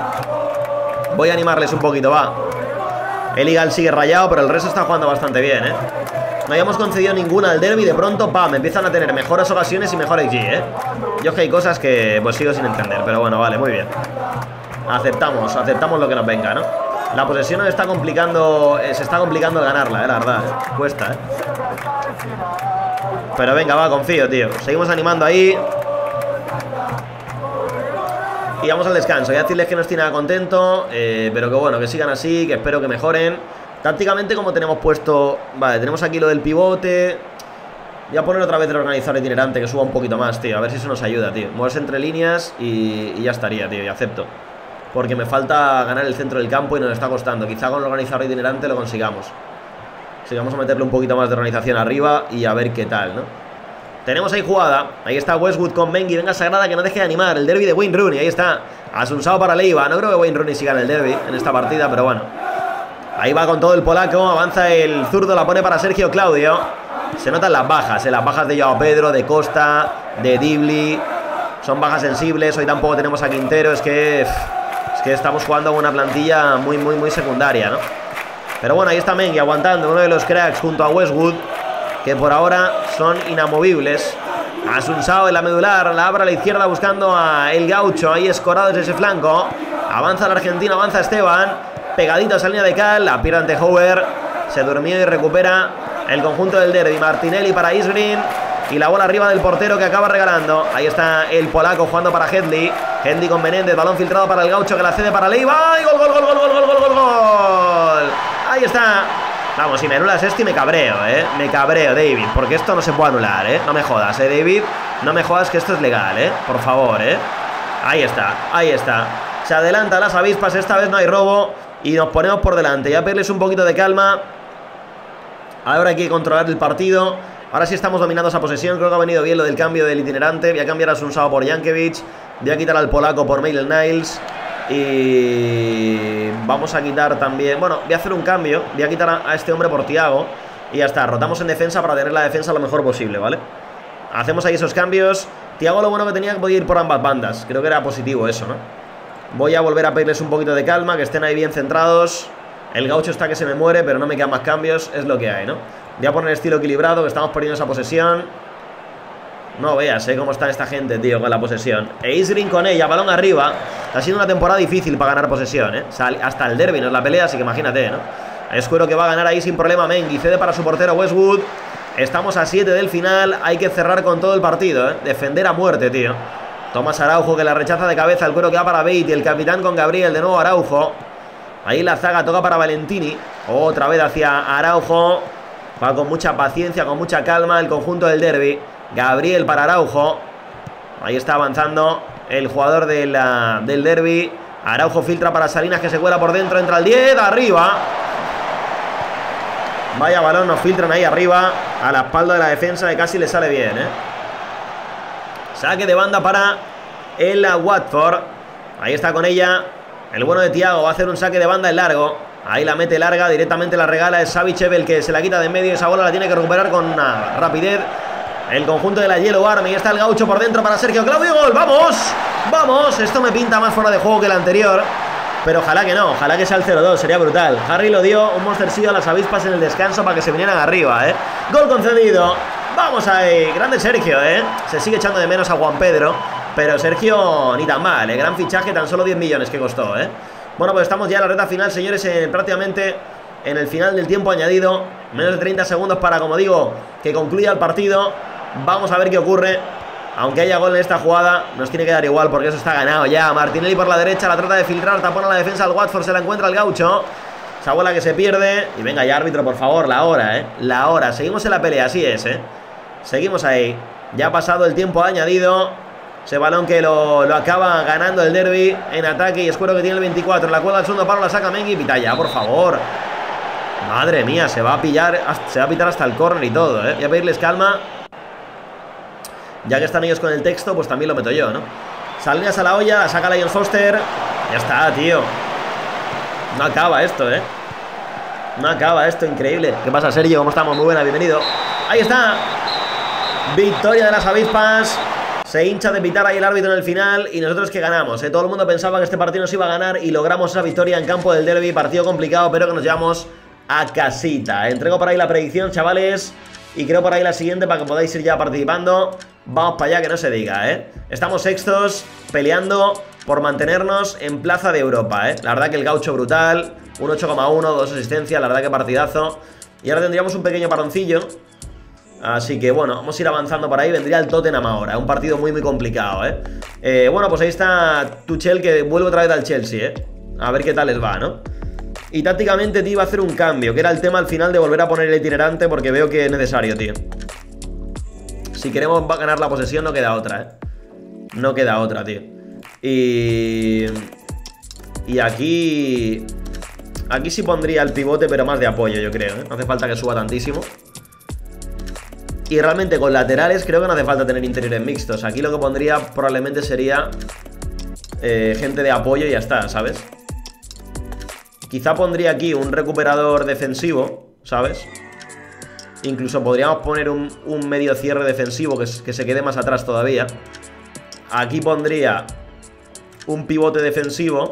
Voy a animarles un poquito, va. Eligal sigue rayado, pero el resto está jugando bastante bien, No habíamos concedido ninguna al derbi. De pronto, pam, empiezan a tener mejores ocasiones y mejor XG, Yo es que hay cosas que pues sigo sin entender. Pero bueno, vale, muy bien. Aceptamos lo que nos venga, ¿no? La posesión nos está complicando. Se está complicando el ganarla, la verdad, Cuesta, Pero venga, va, confío, tío. Seguimos animando ahí. Y vamos al descanso. Voy a decirles que no estoy nada contento, pero que bueno, que sigan así, que espero que mejoren. Tácticamente, como tenemos puesto... Vale, tenemos aquí lo del pivote. Voy a poner otra vez el organizador itinerante, que suba un poquito más, tío. A ver si eso nos ayuda, tío. Moverse entre líneas y ya estaría, tío. Y acepto. Porque me falta ganar el centro del campo y nos está costando. Quizá con el organizador itinerante lo consigamos. Así que vamos a meterle un poquito más de organización arriba y a ver qué tal, ¿no? Tenemos ahí jugada. Ahí está Westwood con Mengi. Venga, Sagrada, que no deje de animar. El derbi de Wayne Rooney. Ahí está. Asunsao para Leiva. No creo que Wayne Rooney siga en el derbi en esta partida, pero bueno. Ahí va con todo el polaco. Avanza el zurdo. La pone para Sergio Claudio. Se notan las bajas. Las bajas de Joao Pedro, de Costa, de Dibley. Son bajas sensibles. Hoy tampoco tenemos a Quintero. Es que estamos jugando con una plantilla muy secundaria, ¿no? Pero bueno, ahí está Mengi aguantando. Uno de los cracks junto a Westwood, que por ahora son inamovibles. Asunsao en la medular, la abre a la izquierda buscando a el Gaucho. Ahí escorado desde ese flanco. Avanza el argentino, avanza Esteban. Pegadito a esa línea de cal, la pierde ante Hoover. Se durmió y recupera el conjunto del derbi. Martinelli para Isgreen. Y la bola arriba del portero que acaba regalando. Ahí está el polaco jugando para Headley. Headley con Menéndez, balón filtrado para el Gaucho que la cede para Leiva. ¡Y gol! Ahí está. Vamos, si me anulas esto y me cabreo, Me cabreo, David, porque esto no se puede anular, No me jodas, David. No me jodas que esto es legal, Por favor, Ahí está, ahí está. Se adelanta las avispas, esta vez no hay robo. y nos ponemos por delante. Ya pedirles un poquito de calma. Ahora hay que controlar el partido. Ahora sí estamos dominando esa posesión. Creo que ha venido bien lo del cambio del itinerante. Voy a cambiar a Sunsao por Jankovic. Voy a quitar al polaco por Maitland-Niles. Y vamos a quitar también... Bueno, voy a hacer un cambio. Voy a quitar a este hombre por Thiago. Y ya está, rotamos en defensa para tener la defensa lo mejor posible, ¿vale? Hacemos ahí esos cambios. Thiago lo bueno que tenía que podía ir por ambas bandas. Creo que era positivo eso, ¿no? Voy a volver a pedirles un poquito de calma, que estén ahí bien centrados. El gaucho está que se me muere, pero no me quedan más cambios. Es lo que hay, ¿no? Voy a poner estilo equilibrado, que estamos perdiendo esa posesión. No veas, cómo está esta gente, tío, con la posesión. Isrin con ella, balón arriba. Ha sido una temporada difícil para ganar posesión, ¿eh? O sea, hasta el derbi no es la pelea, así que imagínate, ¿no? Escuero que va a ganar ahí sin problema Mengi. Cede para su portero Westwood. Estamos a 7 del final. Hay que cerrar con todo el partido, ¿eh? Defender a muerte, tío. Tomás Araujo que la rechaza de cabeza. El cuero que va para Bate. El capitán con Gabriel. De nuevo Araujo. Ahí la zaga toca para Valentini. Otra vez hacia Araujo. Va con mucha paciencia, con mucha calma el conjunto del derbi. Gabriel para Araujo. Ahí está avanzando el jugador del derbi. Araujo filtra para Salinas que se cuela por dentro. Entra el 10. Arriba. Vaya balón, nos filtran ahí arriba. A la espalda de la defensa que casi le sale bien, ¿eh? Saque de banda para el Watford. Ahí está con ella el bueno de Thiago. Va a hacer un saque de banda en largo. Ahí la mete larga, directamente la regala. Es Savicev el que se la quita de en medio. Esa bola la tiene que recuperar con una rapidez el conjunto de la Yellow Army. Ahí está el gaucho por dentro para Sergio Claudio. ¡Gol! ¡Vamos! ¡Vamos! Esto me pinta más fuera de juego que el anterior. Pero ojalá que no, ojalá que sea el 0-2, sería brutal. Harry lo dio, un monster seed a las avispas en el descanso para que se vinieran arriba, ¿eh? Gol concedido. Vamos ahí, grande Sergio, ¿eh? Se sigue echando de menos a Juan Pedro, pero Sergio ni tan mal, ¿eh? Gran fichaje, tan solo 10 millones que costó, ¿eh? Bueno, pues estamos ya en la recta final, señores, prácticamente en el final del tiempo añadido. Menos de 30 segundos para, como digo, que concluya el partido. Vamos a ver qué ocurre. Aunque haya gol en esta jugada, nos tiene que dar igual porque eso está ganado ya. Martinelli por la derecha, la trata de filtrar, tapona la defensa al Watford, se la encuentra el gaucho. Esa bola que se pierde. Y venga ya, árbitro, por favor, la hora, ¿eh? La hora, seguimos en la pelea, así es, ¿eh? Seguimos ahí. Ya ha pasado el tiempo añadido. Ese balón que lo acaba ganando el derbi en ataque. Y Escuero que tiene el 24, la cuelga al segundo palo, la saca Mengi. Pita ya, por favor. Madre mía, se va a pitar hasta el córner y todo, ¿eh? Voy a pedirles calma. Ya que están ellos con el texto, pues también lo meto yo, ¿no? Salinas a la olla, la saca Lion Foster. Ya está, tío. No acaba esto, ¿eh? No acaba esto, increíble. ¿Qué pasa, Sergio? ¿Cómo estamos? Muy buena, bienvenido. Ahí está. Victoria de las avispas. Se hincha de pitar ahí el árbitro en el final. Y nosotros que ganamos, ¿eh? Todo el mundo pensaba que este partido nos iba a ganar. Y logramos esa victoria en campo del derbi. Partido complicado, pero que nos llevamos a casita. Entrego por ahí la predicción, chavales. Y creo por ahí la siguiente para que podáis ir ya participando. Vamos para allá, que no se diga, ¿eh? Estamos sextos, peleando por mantenernos en plaza de Europa, ¿eh? La verdad que el gaucho brutal. Un 8,1, 2 asistencias, la verdad que partidazo. Y ahora tendríamos un pequeño paroncillo. Así que bueno, vamos a ir avanzando por ahí. Vendría el Tottenham ahora, un partido muy complicado, ¿eh? Bueno, pues ahí está Tuchel, que vuelve otra vez al Chelsea, ¿eh? A ver qué tal les va, ¿no? Y tácticamente, tío, iba a hacer un cambio, que era el tema al final de volver a poner el itinerante, porque veo que es necesario, tío. Si queremos ganar la posesión no queda otra, ¿eh? No queda otra, tío. Y aquí sí pondría el pivote, pero más de apoyo, yo creo, ¿eh? No hace falta que suba tantísimo. Y realmente con laterales creo que no hace falta tener interiores mixtos. Aquí lo que pondría probablemente sería gente de apoyo y ya está, ¿sabes? Quizá pondría aquí un recuperador defensivo, ¿sabes? Incluso podríamos poner un medio cierre defensivo que se quede más atrás todavía. Aquí pondría un pivote defensivo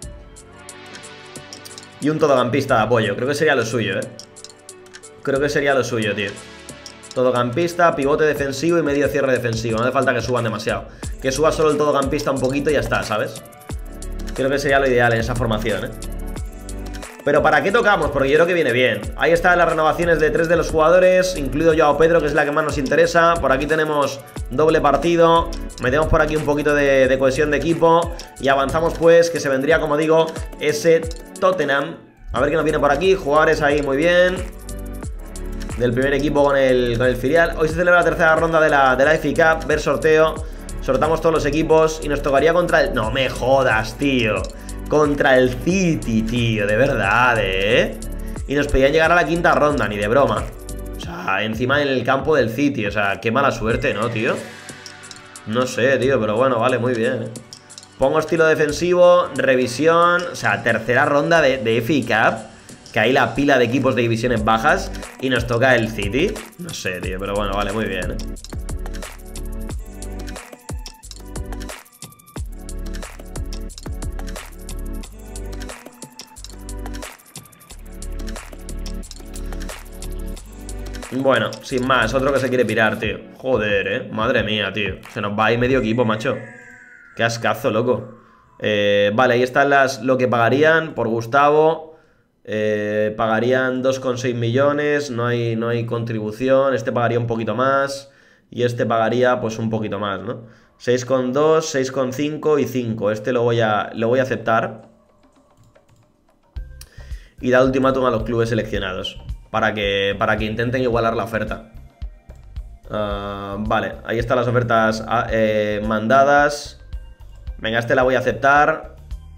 y un todocampista de apoyo. Creo que sería lo suyo, ¿eh? Creo que sería lo suyo, tío. Todocampista, pivote defensivo y medio cierre defensivo. No hace falta que suban demasiado. Que suba solo el todocampista un poquito y ya está, ¿sabes? Creo que sería lo ideal en esa formación, ¿eh? Pero ¿para qué tocamos? Porque yo creo que viene bien. Ahí están las renovaciones de 3 de los jugadores, incluido Joao Pedro, que es la que más nos interesa. Por aquí tenemos doble partido. Metemos por aquí un poquito de cohesión de equipo. Y avanzamos pues, que se vendría, como digo, ese Tottenham. A ver qué nos viene por aquí. Jugadores ahí muy bien. Del primer equipo con el filial. Hoy se celebra la tercera ronda de la FA Cup. Ver sorteo. Sortamos todos los equipos y nos tocaría contra el... No me jodas, tío. contra el City, tío, de verdad, y nos pedían llegar a la quinta ronda, ni de broma. O sea, encima en el campo del City, o sea, qué mala suerte, ¿no, tío? No sé, tío, pero bueno, vale, muy bien, Pongo estilo defensivo, revisión, o sea, tercera ronda de FA Cup, que hay la pila de equipos de divisiones bajas y nos toca el City. No sé, tío, pero bueno, vale, muy bien, Bueno, sin más, otro que se quiere pirar, tío. Joder, madre mía, tío. Se nos va ahí medio equipo, macho. Qué ascazo, loco. Vale, ahí están lo que pagarían por Gustavo. Pagarían 2,6 millones. No hay contribución. Este pagaría un poquito más. Y este pagaría pues un poquito más, ¿no? 6,2, 6,5 y 5. Este lo voy a aceptar. Y da ultimátum a los clubes seleccionados para que intenten igualar la oferta. Vale, ahí están las ofertas mandadas. Venga, este la voy a aceptar.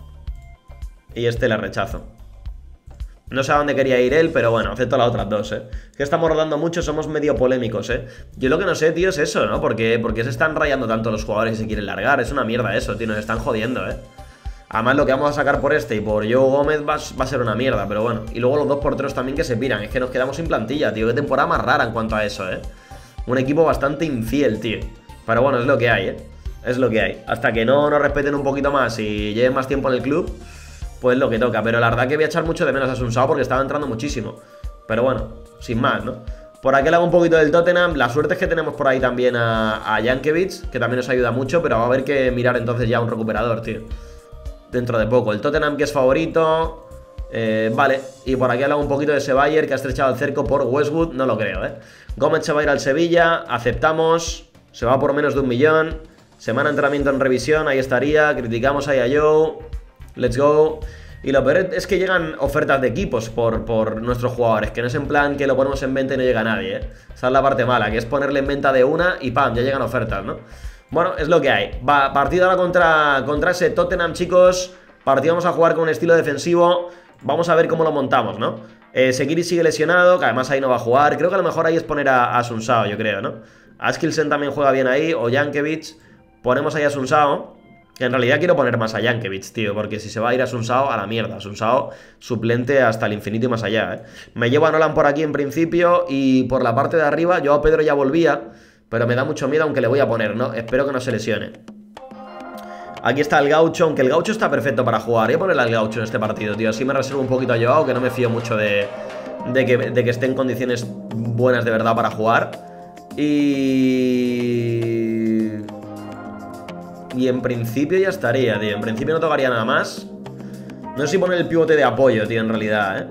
Y este la rechazo. No sé a dónde quería ir él, pero bueno, acepto las otras dos, Es que estamos rodando mucho, somos medio polémicos, Yo lo que no sé, tío, es eso, ¿no? ¿Por qué se están rayando tanto los jugadores y se quieren largar? Es una mierda eso, tío, nos están jodiendo, Además lo que vamos a sacar por este y por Joe Gómez va a ser una mierda, pero bueno. Y luego los dos porteros también que se piran. Es que nos quedamos sin plantilla, tío. Qué temporada más rara en cuanto a eso, Un equipo bastante infiel, tío. Pero bueno, es lo que hay, Es lo que hay. Hasta que no nos respeten un poquito más y lleven más tiempo en el club, pues lo que toca. Pero la verdad que voy a echar mucho de menos a Sunsao porque estaba entrando muchísimo. Pero bueno, sin más, ¿no? Por aquí le hago un poquito del Tottenham. La suerte es que tenemos por ahí también a Jankovic, que también nos ayuda mucho, pero va a haber que mirar entonces ya un recuperador, tío. Dentro de poco. El Tottenham, que es favorito. Vale. Y por aquí hago un poquito de Sebayer, que ha estrechado el cerco por Westwood. No lo creo, Gómez se va a ir al Sevilla. Aceptamos. Se va por menos de 1 millón. Semana de entrenamiento en revisión. Ahí estaría. Criticamos ahí a Joe. Let's go. Y lo peor es que llegan ofertas de equipos por nuestros jugadores. Que no es en plan que lo ponemos en venta y no llega nadie, Esa es la parte mala. Que es ponerle en venta de una y ¡pam! Ya llegan ofertas, ¿no? Bueno, es lo que hay. Va, partido ahora contra ese Tottenham, chicos. Partido vamos a jugar con un estilo defensivo. Vamos a ver cómo lo montamos, ¿no? Sekiri sigue lesionado, que además ahí no va a jugar. Creo que a lo mejor ahí es poner a Sunsao, yo creo, ¿no? Askilsen también juega bien ahí, o Jankovic. Ponemos ahí a Sunsao. Que en realidad quiero poner más a Jankovic, tío. Porque si se va a ir a Sunsao, a la mierda. Sunsao suplente hasta el infinito y más allá, Me llevo a Nolan por aquí en principio. Y por la parte de arriba, yo a Pedro ya volvía. Pero me da mucho miedo, aunque le voy a poner, ¿no? Espero que no se lesione. Aquí está el Gaucho, aunque el Gaucho está perfecto para jugar. Voy a ponerle al Gaucho en este partido, tío. Así me reservo un poquito a Joao, que no me fío mucho de que esté en condiciones buenas de verdad para jugar. Y en principio ya estaría, tío. En principio no tocaría nada más. No sé si poner el pivote de apoyo, tío, en realidad,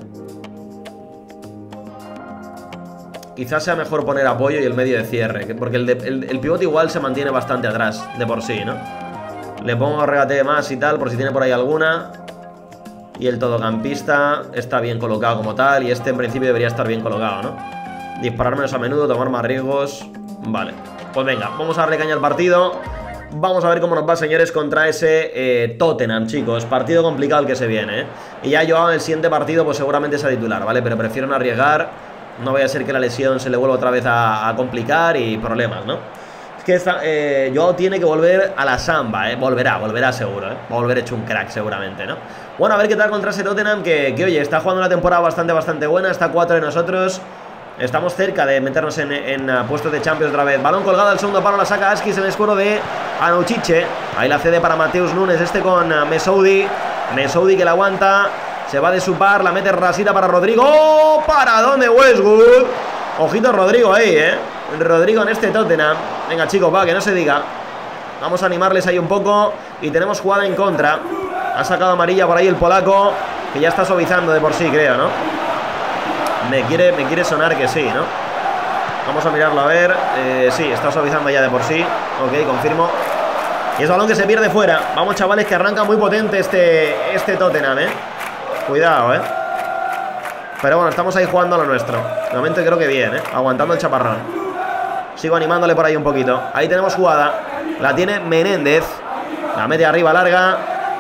Quizás sea mejor poner apoyo y el medio de cierre, porque el pivote igual se mantiene bastante atrás de por sí, ¿no? Le pongo regate más y tal, por si tiene por ahí alguna. Y el todocampista está bien colocado como tal, y este en principio debería estar bien colocado, ¿no? Disparar menos a menudo, tomar más riesgos. Vale, pues venga, vamos a darle caña al partido. Vamos a ver cómo nos va, señores, contra ese Tottenham, chicos. Partido complicado el que se viene, Y ya Joao en el siguiente partido pues seguramente sea titular, ¿vale? Pero prefiero no arriesgar. No vaya a ser que la lesión se le vuelva otra vez a complicar y problemas, ¿no? Es que Joao tiene que volver a la samba, Volverá seguro, Va a volver hecho un crack seguramente, ¿no? Bueno, a ver qué tal contra ese Tottenham que oye, está jugando una temporada bastante buena. Está a 4 de nosotros. Estamos cerca de meternos en puestos de Champions otra vez. Balón colgado al segundo palo, la saca Askis en el escudo de Anuchiche. Ahí la cede para Mateus Nunes, con Mesoudi. Mesoudi que la aguanta. Se va de su par, la mete rasita para Rodrigo. ¡Oh! Paradón de Westwood. Ojito Rodrigo ahí, Rodrigo en este Tottenham. Venga, chicos, va, que no se diga. Vamos a animarles ahí un poco. Y tenemos jugada en contra. Ha sacado amarilla por ahí el polaco, que ya está suavizando de por sí, creo, ¿no? Me quiere sonar que sí, ¿no? Vamos a mirarlo a ver. Sí, está suavizando ya de por sí. Ok, confirmo. Y es balón que se pierde fuera. Vamos, chavales, que arranca muy potente este Tottenham, Cuidado, Pero bueno, estamos ahí jugando a lo nuestro. De momento creo que bien, aguantando el chaparrón. Sigo animándole por ahí un poquito. Ahí tenemos jugada. La tiene Menéndez. La mete arriba larga.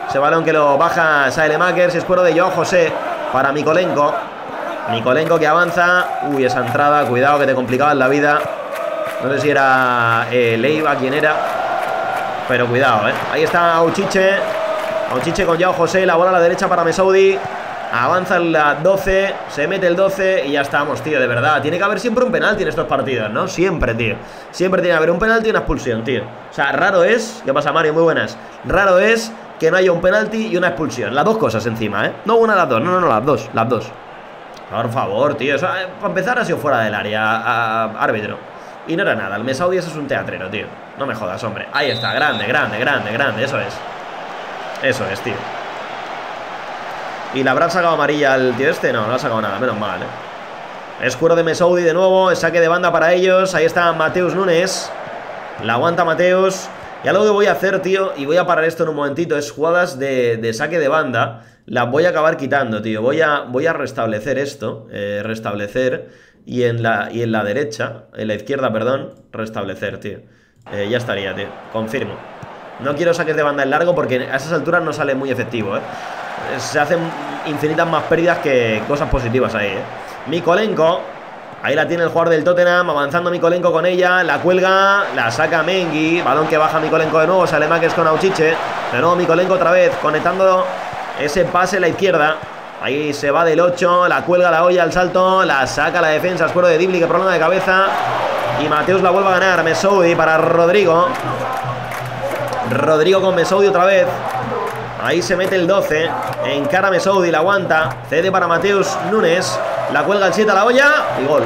Ese balón que lo baja Saelemaekers. Es cuero de Joao José para Mykolenko. Mykolenko que avanza. Uy, esa entrada, cuidado que te complicaban la vida. No sé si era Leiva quien era, pero cuidado, Ahí está Auchiche. Auchiche con Joao José. La bola a la derecha para Mesoudi. Avanza el 12, se mete el 12 y ya estamos, tío, de verdad. Tiene que haber siempre un penalti en estos partidos, ¿no? Siempre, tío. Siempre tiene que haber un penalti y una expulsión, tío. O sea, raro es... ¿Qué pasa, Mario? Muy buenas. Raro es que no haya un penalti y una expulsión. Las dos cosas encima, No una, las dos. No, las dos. Las dos. Por favor, tío. O sea, para empezar ha sido fuera del área, árbitro. Y no era nada. El Mesaudi es un teatrero, tío. No me jodas, hombre. Ahí está, grande. Eso es, tío. ¿Y la habrán sacado amarilla al tío este? No, no ha sacado nada, menos mal, Escuero de Mesoudi de nuevo, saque de banda para ellos. Ahí está Mateus Nunes. La aguanta Mateus. Y algo que voy a hacer, tío, y voy a parar esto en un momentito, es jugadas de saque de banda. Las voy a acabar quitando, tío. Voy a restablecer esto. Restablecer. Y en la derecha, en la izquierda, perdón, restablecer, tío. Ya estaría, tío. Confirmo. No quiero saques de banda en largo porque a esas alturas no sale muy efectivo, Se hacen infinitas más pérdidas que cosas positivas ahí, Mykolenko. Ahí la tiene el jugador del Tottenham. Avanzando Mykolenko con ella. La cuelga. La saca Mengi. Balón que baja Mykolenko de nuevo. Saelemaekers con Auchiche. De nuevo Mykolenko otra vez. Conectando ese pase a la izquierda. Ahí se va del 8. La cuelga la olla al salto. La saca la defensa. Escuero de Dibli. Que problema de cabeza. Y Mateus la vuelve a ganar. Mesoudi para Rodrigo. Rodrigo con Mesoudi otra vez. Ahí se mete el 12. Encara Mesoudi, la aguanta. Cede para Mateus Nunes. La cuelga el 7 a la olla. Y gol.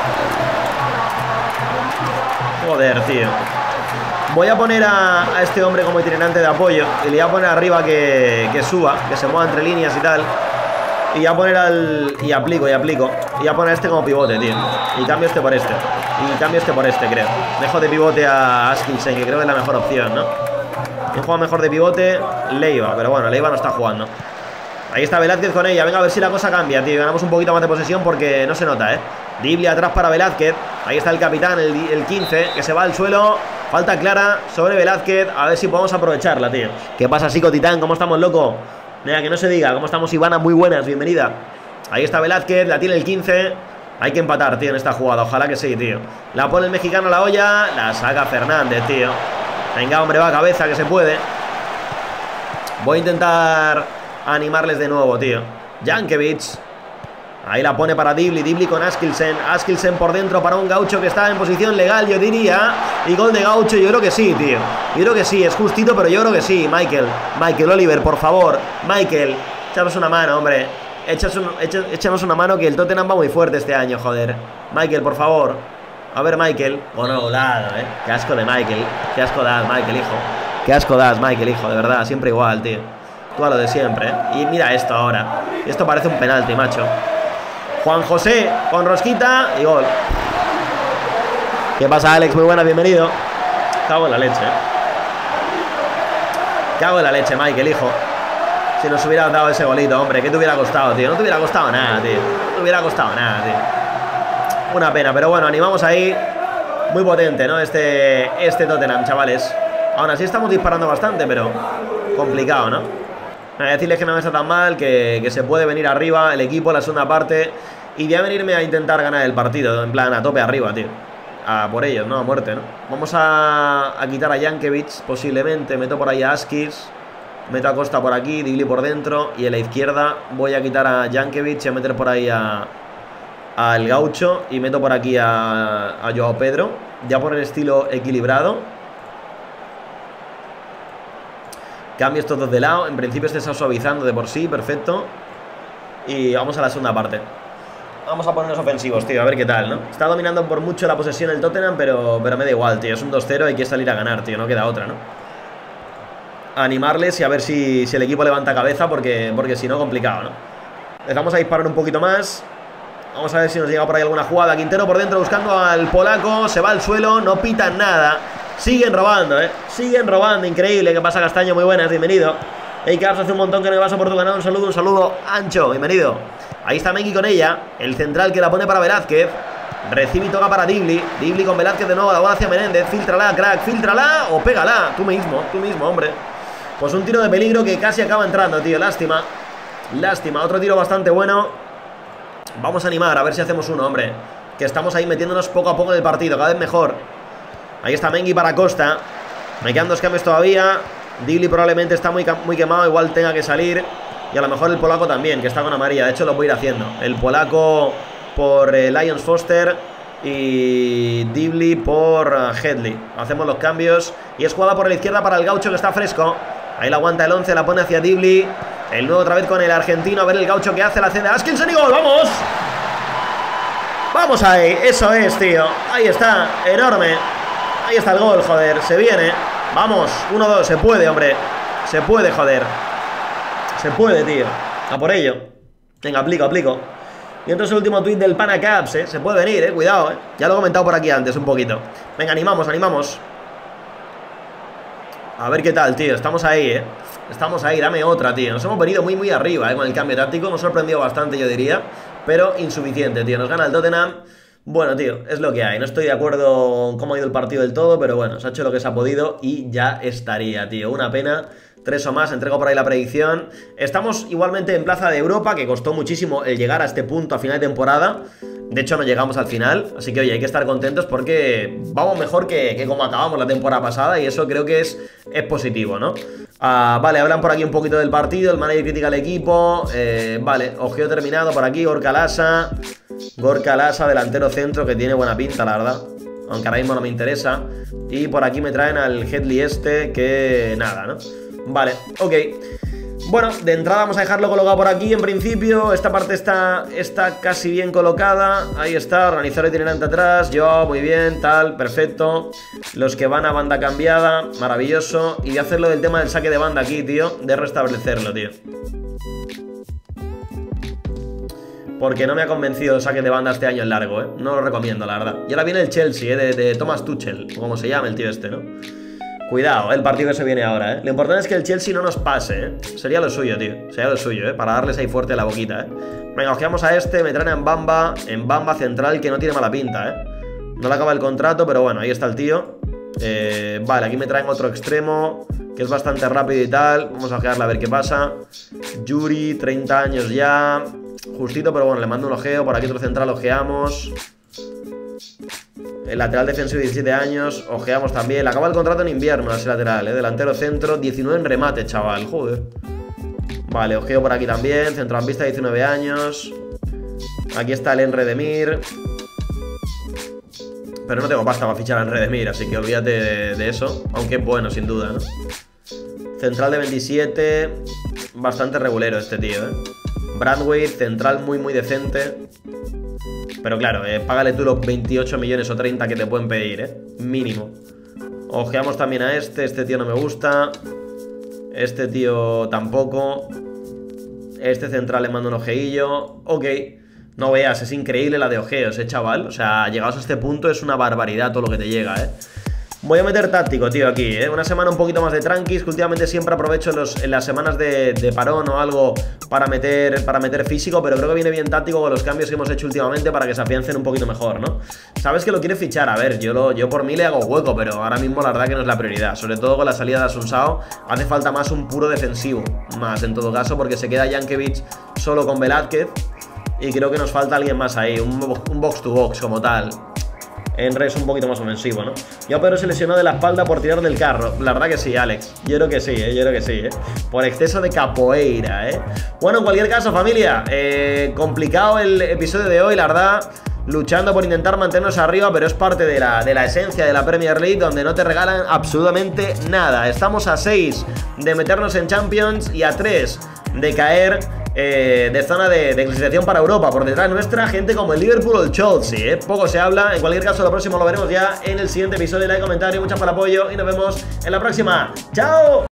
Joder, tío. Voy a poner a este hombre como itinerante de apoyo. Y le voy a poner arriba que suba. Que se mueva entre líneas y tal. Y voy a poner al... Y aplico. Y voy a poner a este como pivote, tío. Y cambio este por este. Creo. Dejo de pivote a Askilsen, que creo que es la mejor opción, ¿no? ¿Quién juega mejor de pivote? Leiva, pero bueno, Leiva no está jugando. Ahí está Velázquez con ella. Venga, a ver si la cosa cambia, tío. Ganamos un poquito más de posesión porque no se nota, Dibli atrás para Velázquez. Ahí está el capitán, el 15, que se va al suelo. Falta clara sobre Velázquez. A ver si podemos aprovecharla, tío. ¿Qué pasa, Psico Titán? ¿Cómo estamos, loco? Mira, que no se diga. ¿Cómo estamos, Ivana? Muy buenas, bienvenida. Ahí está Velázquez, la tiene el 15. Hay que empatar, tío, en esta jugada. Ojalá que sí, tío. La pone el mexicano a la olla. La saca Fernández, tío. Venga, hombre, va a cabeza, que se puede. Voy a intentar animarles de nuevo, tío. Jankovic. Ahí la pone para Dibli. Dibli con Askilsen. Askilsen por dentro para un Gaucho que está en posición legal, yo diría. Y gol de Gaucho, yo creo que sí, tío. Yo creo que sí, es justito, pero yo creo que sí. Michael Oliver, por favor. Michael, échanos una mano, hombre. Échanos una mano, que el Tottenham va muy fuerte este año, joder. Michael, por favor. A ver, Michael. Bueno, golado, Qué asco de Michael. Qué asco das, Michael, hijo. Qué asco das, Michael, hijo. De verdad, siempre igual, tío. Tú a lo de siempre, Y mira esto ahora. Esto parece un penalti, macho. Juan José con rosquita y gol. ¿Qué pasa, Alex? Muy buena, bienvenido. Cago en la leche, Cago en la leche, Michael, hijo. Si nos hubieras dado ese golito, hombre. ¿Qué te hubiera costado, tío? No te hubiera costado nada, tío. No te hubiera costado nada, tío. Una pena, pero bueno, animamos ahí. Muy potente, ¿no? Este Tottenham, chavales. Aún así estamos disparando bastante, pero complicado, ¿no? Voy a decirles que no me está tan mal, que se puede venir arriba el equipo en la segunda parte. Y voy a venirme a intentar ganar el partido. En plan, a tope arriba, tío. A por ellos, ¿no? A muerte, ¿no? Vamos a quitar a Jankovic, posiblemente. Meto por ahí a Askis. Meto a Costa por aquí, Dibli por dentro. Y en la izquierda voy a quitar a Jankovic y a meter por ahí al Gaucho. Y meto por aquí a Joao Pedro. Ya por el estilo equilibrado. Cambio estos dos de lado. En principio este está suavizando de por sí, perfecto. Y vamos a la segunda parte. Vamos a ponernos ofensivos, tío, a ver qué tal, ¿no? Está dominando por mucho la posesión el Tottenham, pero me da igual, tío. Es un 2-0, hay que salir a ganar, tío, no queda otra, ¿no? A animarles y a ver si el equipo levanta cabeza, porque si no, complicado, ¿no? Les vamos a disparar un poquito más. Vamos a ver si nos llega por ahí alguna jugada. Quintero por dentro buscando al polaco. Se va al suelo, no pitan nada. Siguen robando, siguen robando, increíble. ¿Qué pasa, Castaño? Muy buenas, bienvenido. Hey, Carlos, hace un montón que no me paso por tu canal. Un saludo, Ancho, bienvenido. Ahí está Mengi con ella, el central que la pone para Velázquez. Recibe y toca para Dibli. Dibli con Velázquez de nuevo, la bola hacia Menéndez. Fíltrala, crack, fíltrala o pégala. Tú mismo, hombre. Pues un tiro de peligro que casi acaba entrando, tío. Lástima. Lástima. Otro tiro bastante bueno. Vamos a animar, a ver si hacemos uno, hombre. Que estamos ahí metiéndonos poco a poco en el partido. Cada vez mejor. Ahí está Mengi para Costa. Me quedan 2 cambios todavía. Dibley probablemente está muy quemado. Igual tenga que salir. Y a lo mejor el polaco también, que está con amarilla. De hecho lo voy a ir haciendo. El polaco por Lyons Foster. Y Dibley por Headley. Hacemos los cambios. Y es jugada por la izquierda para el gaucho, que está fresco. Ahí la aguanta el 11, la pone hacia Dibley. El nuevo otra vez con el argentino. A ver el gaucho que hace, la cede a Atkinson y gol. ¡Vamos! Vamos ahí, eso es, tío. Ahí está, enorme. Ahí está el gol, joder, se viene. Vamos, 1-2, se puede, hombre. Se puede, joder. Se puede, tío. A por ello. Venga, aplico. Y entonces el último tuit del Pana Caps, se puede venir, cuidado, Ya lo he comentado por aquí antes un poquito. Venga, animamos. A ver qué tal, tío, estamos ahí, Estamos ahí, dame otra, tío. Nos hemos venido muy arriba, con el cambio táctico. Nos ha sorprendido bastante, yo diría. Pero insuficiente, tío. Nos gana el Tottenham. Bueno, tío, es lo que hay. No estoy de acuerdo con cómo ha ido el partido del todo, pero bueno, se ha hecho lo que se ha podido y ya estaría, tío. Una pena. 3 o más, entrego por ahí la predicción. Estamos igualmente en plaza de Europa, que costó muchísimo el llegar a este punto a final de temporada. De hecho, no llegamos al final. Así que, oye, hay que estar contentos porque vamos mejor que como acabamos la temporada pasada. Y eso creo que es positivo, ¿no? Vale, hablan por aquí un poquito del partido. El manager critica al equipo. Vale, ojeo terminado por aquí. Gorka Lasa, delantero centro, que tiene buena pinta, la verdad. Aunque ahora mismo no me interesa. Y por aquí me traen al Headley que nada, ¿no? Vale, ok. Bueno, de entrada vamos a dejarlo colocado por aquí en principio. Esta parte está casi bien colocada. Ahí está, organizador itinerante atrás. Yo, muy bien, tal, perfecto. Los que van a banda cambiada, maravilloso. Y voy a hacerlo del tema del saque de banda aquí, tío. De restablecerlo, tío. Porque no me ha convencido el saque de banda este año en largo, No lo recomiendo, la verdad. Y ahora viene el Chelsea, de Thomas Tuchel, o como se llama el tío este, ¿no? Cuidado, el partido que se viene ahora, Lo importante es que el Chelsea no nos pase, Sería lo suyo, tío. Sería lo suyo, Para darles ahí fuerte la boquita, Venga, ojeamos a este, me traen en Bamba central, que no tiene mala pinta, No le acaba el contrato, pero bueno, ahí está el tío. Vale, aquí me traen otro extremo, que es bastante rápido y tal. Vamos a ojearle a ver qué pasa. Yuri, 30 años ya. Justito, pero bueno, le mando un ojeo. Por aquí otro central, ojeamos. El lateral defensivo, 17 años. Ojeamos también. Le acaba el contrato en invierno, ese lateral, Delantero centro, 19 en remate, chaval. Joder. Vale, ojeo por aquí también. Centrocampista, 19 años. Aquí está el Enredemir. Pero no tengo pasta para fichar a Enredemir, así que olvídate de eso. Aunque bueno, sin duda, ¿no? Central de 27. Bastante regulero este tío, Brandwaite, central muy decente. Pero claro, págale tú los 28 millones o 30 que te pueden pedir, Mínimo. Ojeamos también a este tío no me gusta. Este tío tampoco. Este central le mando un ojeillo. Ok. No veas, es increíble la de ojeos, chaval. O sea, llegados a este punto es una barbaridad todo lo que te llega, Voy a meter táctico, tío, aquí, Una semana un poquito más de tranquis, que últimamente siempre aprovecho en las semanas de parón o algo para meter físico, pero creo que viene bien táctico con los cambios que hemos hecho últimamente para que se afiancen un poquito mejor, ¿no? Sabes que lo quieres fichar, a ver, yo por mí le hago hueco, pero ahora mismo la verdad que no es la prioridad. Sobre todo con la salida de Asunsao, hace falta más un puro defensivo, más en todo caso, porque se queda Jankovic solo con Velázquez y creo que nos falta alguien más ahí, un box to box como tal. Enre es un poquito más ofensivo, ¿no? Yo pero se lesionó de la espalda por tirar del carro. La verdad que sí, Alex. Yo creo que sí, Por exceso de capoeira, Bueno, en cualquier caso, familia, complicado el episodio de hoy, la verdad. Luchando por intentar mantenernos arriba, pero es parte de la esencia de la Premier League, donde no te regalan absolutamente nada. Estamos a 6 de meternos en Champions y a 3 de caer de zona de clasificación para Europa. Por detrás nuestra, gente como el Liverpool o el Chelsea, Poco se habla. En cualquier caso, lo próximo lo veremos ya en el siguiente episodio. Like, comentario, muchas por el apoyo y nos vemos en la próxima. ¡Chao!